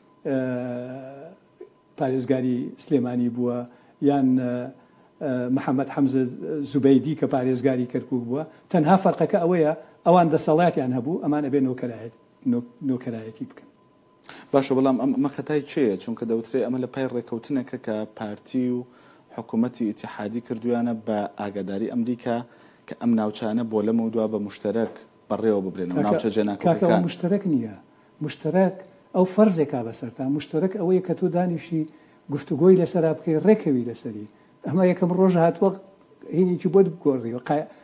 پارێزگاری سلێمانی بووە یان محەممەد حەمزە زوبەیدی کە پارێزگاری کەرکووک بووە تەنها فەرقەکە ئەوەیە ئەوان دەسەڵاتیان هەبوو ئەمانە بێ نۆکەرایەتی بکەن. باشە بەڵام ئەمە خەتای چێە چونکە دەوترێ ئەمە لە پای ڕێکەوتنەکە کە پارتی و حکوومەتی ئیتیحادی کردویانە بە ئاگاداری ئەمریکا کە ئەم ناوچانە بۆ لەمە دوا بە مشتەرەک بەڕێوە ببرێنەوە ناوچە جێناکەکان مشتەرەک نییە مشتەرەک ئەو فەرزێکا بەسەرتا مشتەرەک ئەوەیە کە تۆ دانیشی گفتوگۆی لەسەر بکەی ڕێکەوی لەسەری ئەمە یەکەم ڕۆژ هاتووە هینێکی بۆت بگۆڕیەوە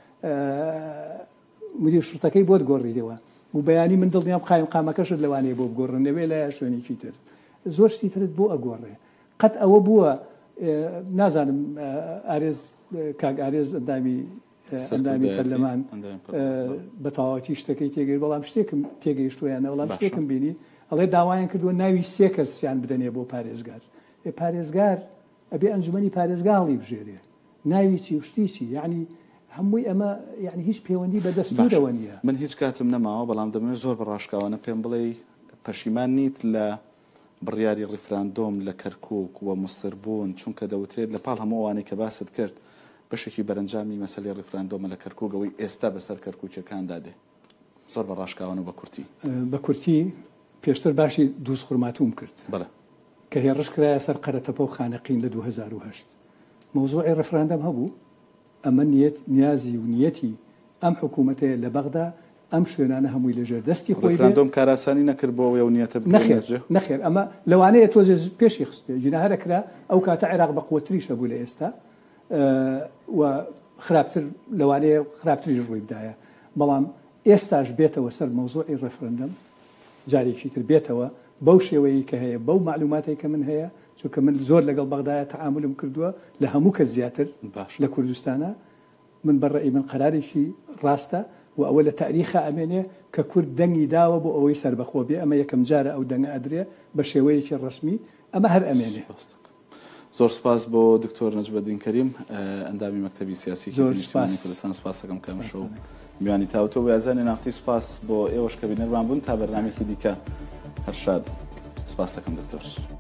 مدیر شورتەکەی بۆت گۆڕیدەوە و بەیانی من دڵنیام قایم قامەکەشت لەوانەیە بۆ بگۆڕنەوێ لە شوێنێکی تر زۆر شتی ترت بۆ ئەگۆڕێ قەت ئەوە بووە نازانم ئارێز کاک ئارێز ئەندامی ئەندامی پەرلەمان بە تەواوەتی شتەکەی تێگەی بەڵام شتێکم تێگەیشتویانە بەڵام شتێکم بینی ئەڵێ داوایان کردووە ناوی سێ کەسیان بدەنێ بۆ پارێزگار پارێزگار ئەبێ ئەنجومەنی پارێزگاڵی بژێرێ ناوی چی شتی چی یعنی هەمووی ئەمە یعنی هیچ پەیوەندی بە دەستورەوە نییە. من هیچ کاتم نەماوە بەڵام دەمەوێت زۆر بەڕاشکاوانە پێم بڵێ پەشیمان نیت لە بڕیاری ڕیفراندۆم لە کەرکووک و مصر بوون چونکە دەوترێت لە پاڵ هەموو ئەوانەی کە باست کرد بەشێکی بەرەنجامی مەسەلەی ڕیفراندۆمە لە کەرکووکەوەی ئێستا بەسەر کەرکووکەکان دادێ زۆر بەڕاشکاوانە بە کورتی بە کورتی پێشتر باشی دووس خورماتوم کرد بەڵێ کە هێڕش کرایە سەر قەرەتەپە و خانەقین لە دوو هەزار و هەشت مەوزوعی ڕیفراندۆم هەبوو ئەمە نیەت نیازی و نیەتی ئەم حکوومەتەیە لە بەغدا ئەم شوێنانە هەمووی لەژێر دەستی خۆی ڕیفراندۆم کاراسانی نەکرد بۆ ئەو نیەتە نەخێر نەخێر ئەمە لەوانەیە تۆزێ پێشی خستێ ژینەهارە کرا ئەو کاتە عێراق بە قووەتریشە بوو لە ئێستا و خراپتر لەوانەیە خراپتریش ڕووی بدایە بەڵام ئێستاش بێتەوە سەر مەوزوعی ڕیفراندۆم جارێکی تر بێتەوە بەو شێوەیە کە هەیە بەو معلوماتی کە من هەیە چونکە من زۆر لەگەڵ بەغدایە تەعاملم کردووە لە هەموو کە زیاتر لە کوردستانە من بەڕێی من قەرارێکی ڕاستە و ئەوە لە تاریخە ئەمێنێ کە کورد دەنگی داوە بۆ ئەوەی سەربەخۆ بێ ئەمە یەکەم جارە ئەو دەنگە ئەدرێ بە شێوەیەکی ڕسمی ئەمە هەر ئەمێنێ. زۆر سپاس بۆ دکتۆر نەجمەدین کەریم ئەندامی مەکتەبی سیاسی نیشتیمانی کوردستان سپاس دەکەم کەم شەو میوانی تاوتۆ و یازانێ نافتی سپاس بۆ ئێوەش کە بینەرمان بوون تا بەرنامێکی دیکە هەر شاد سپاس دەکەم دکتۆر.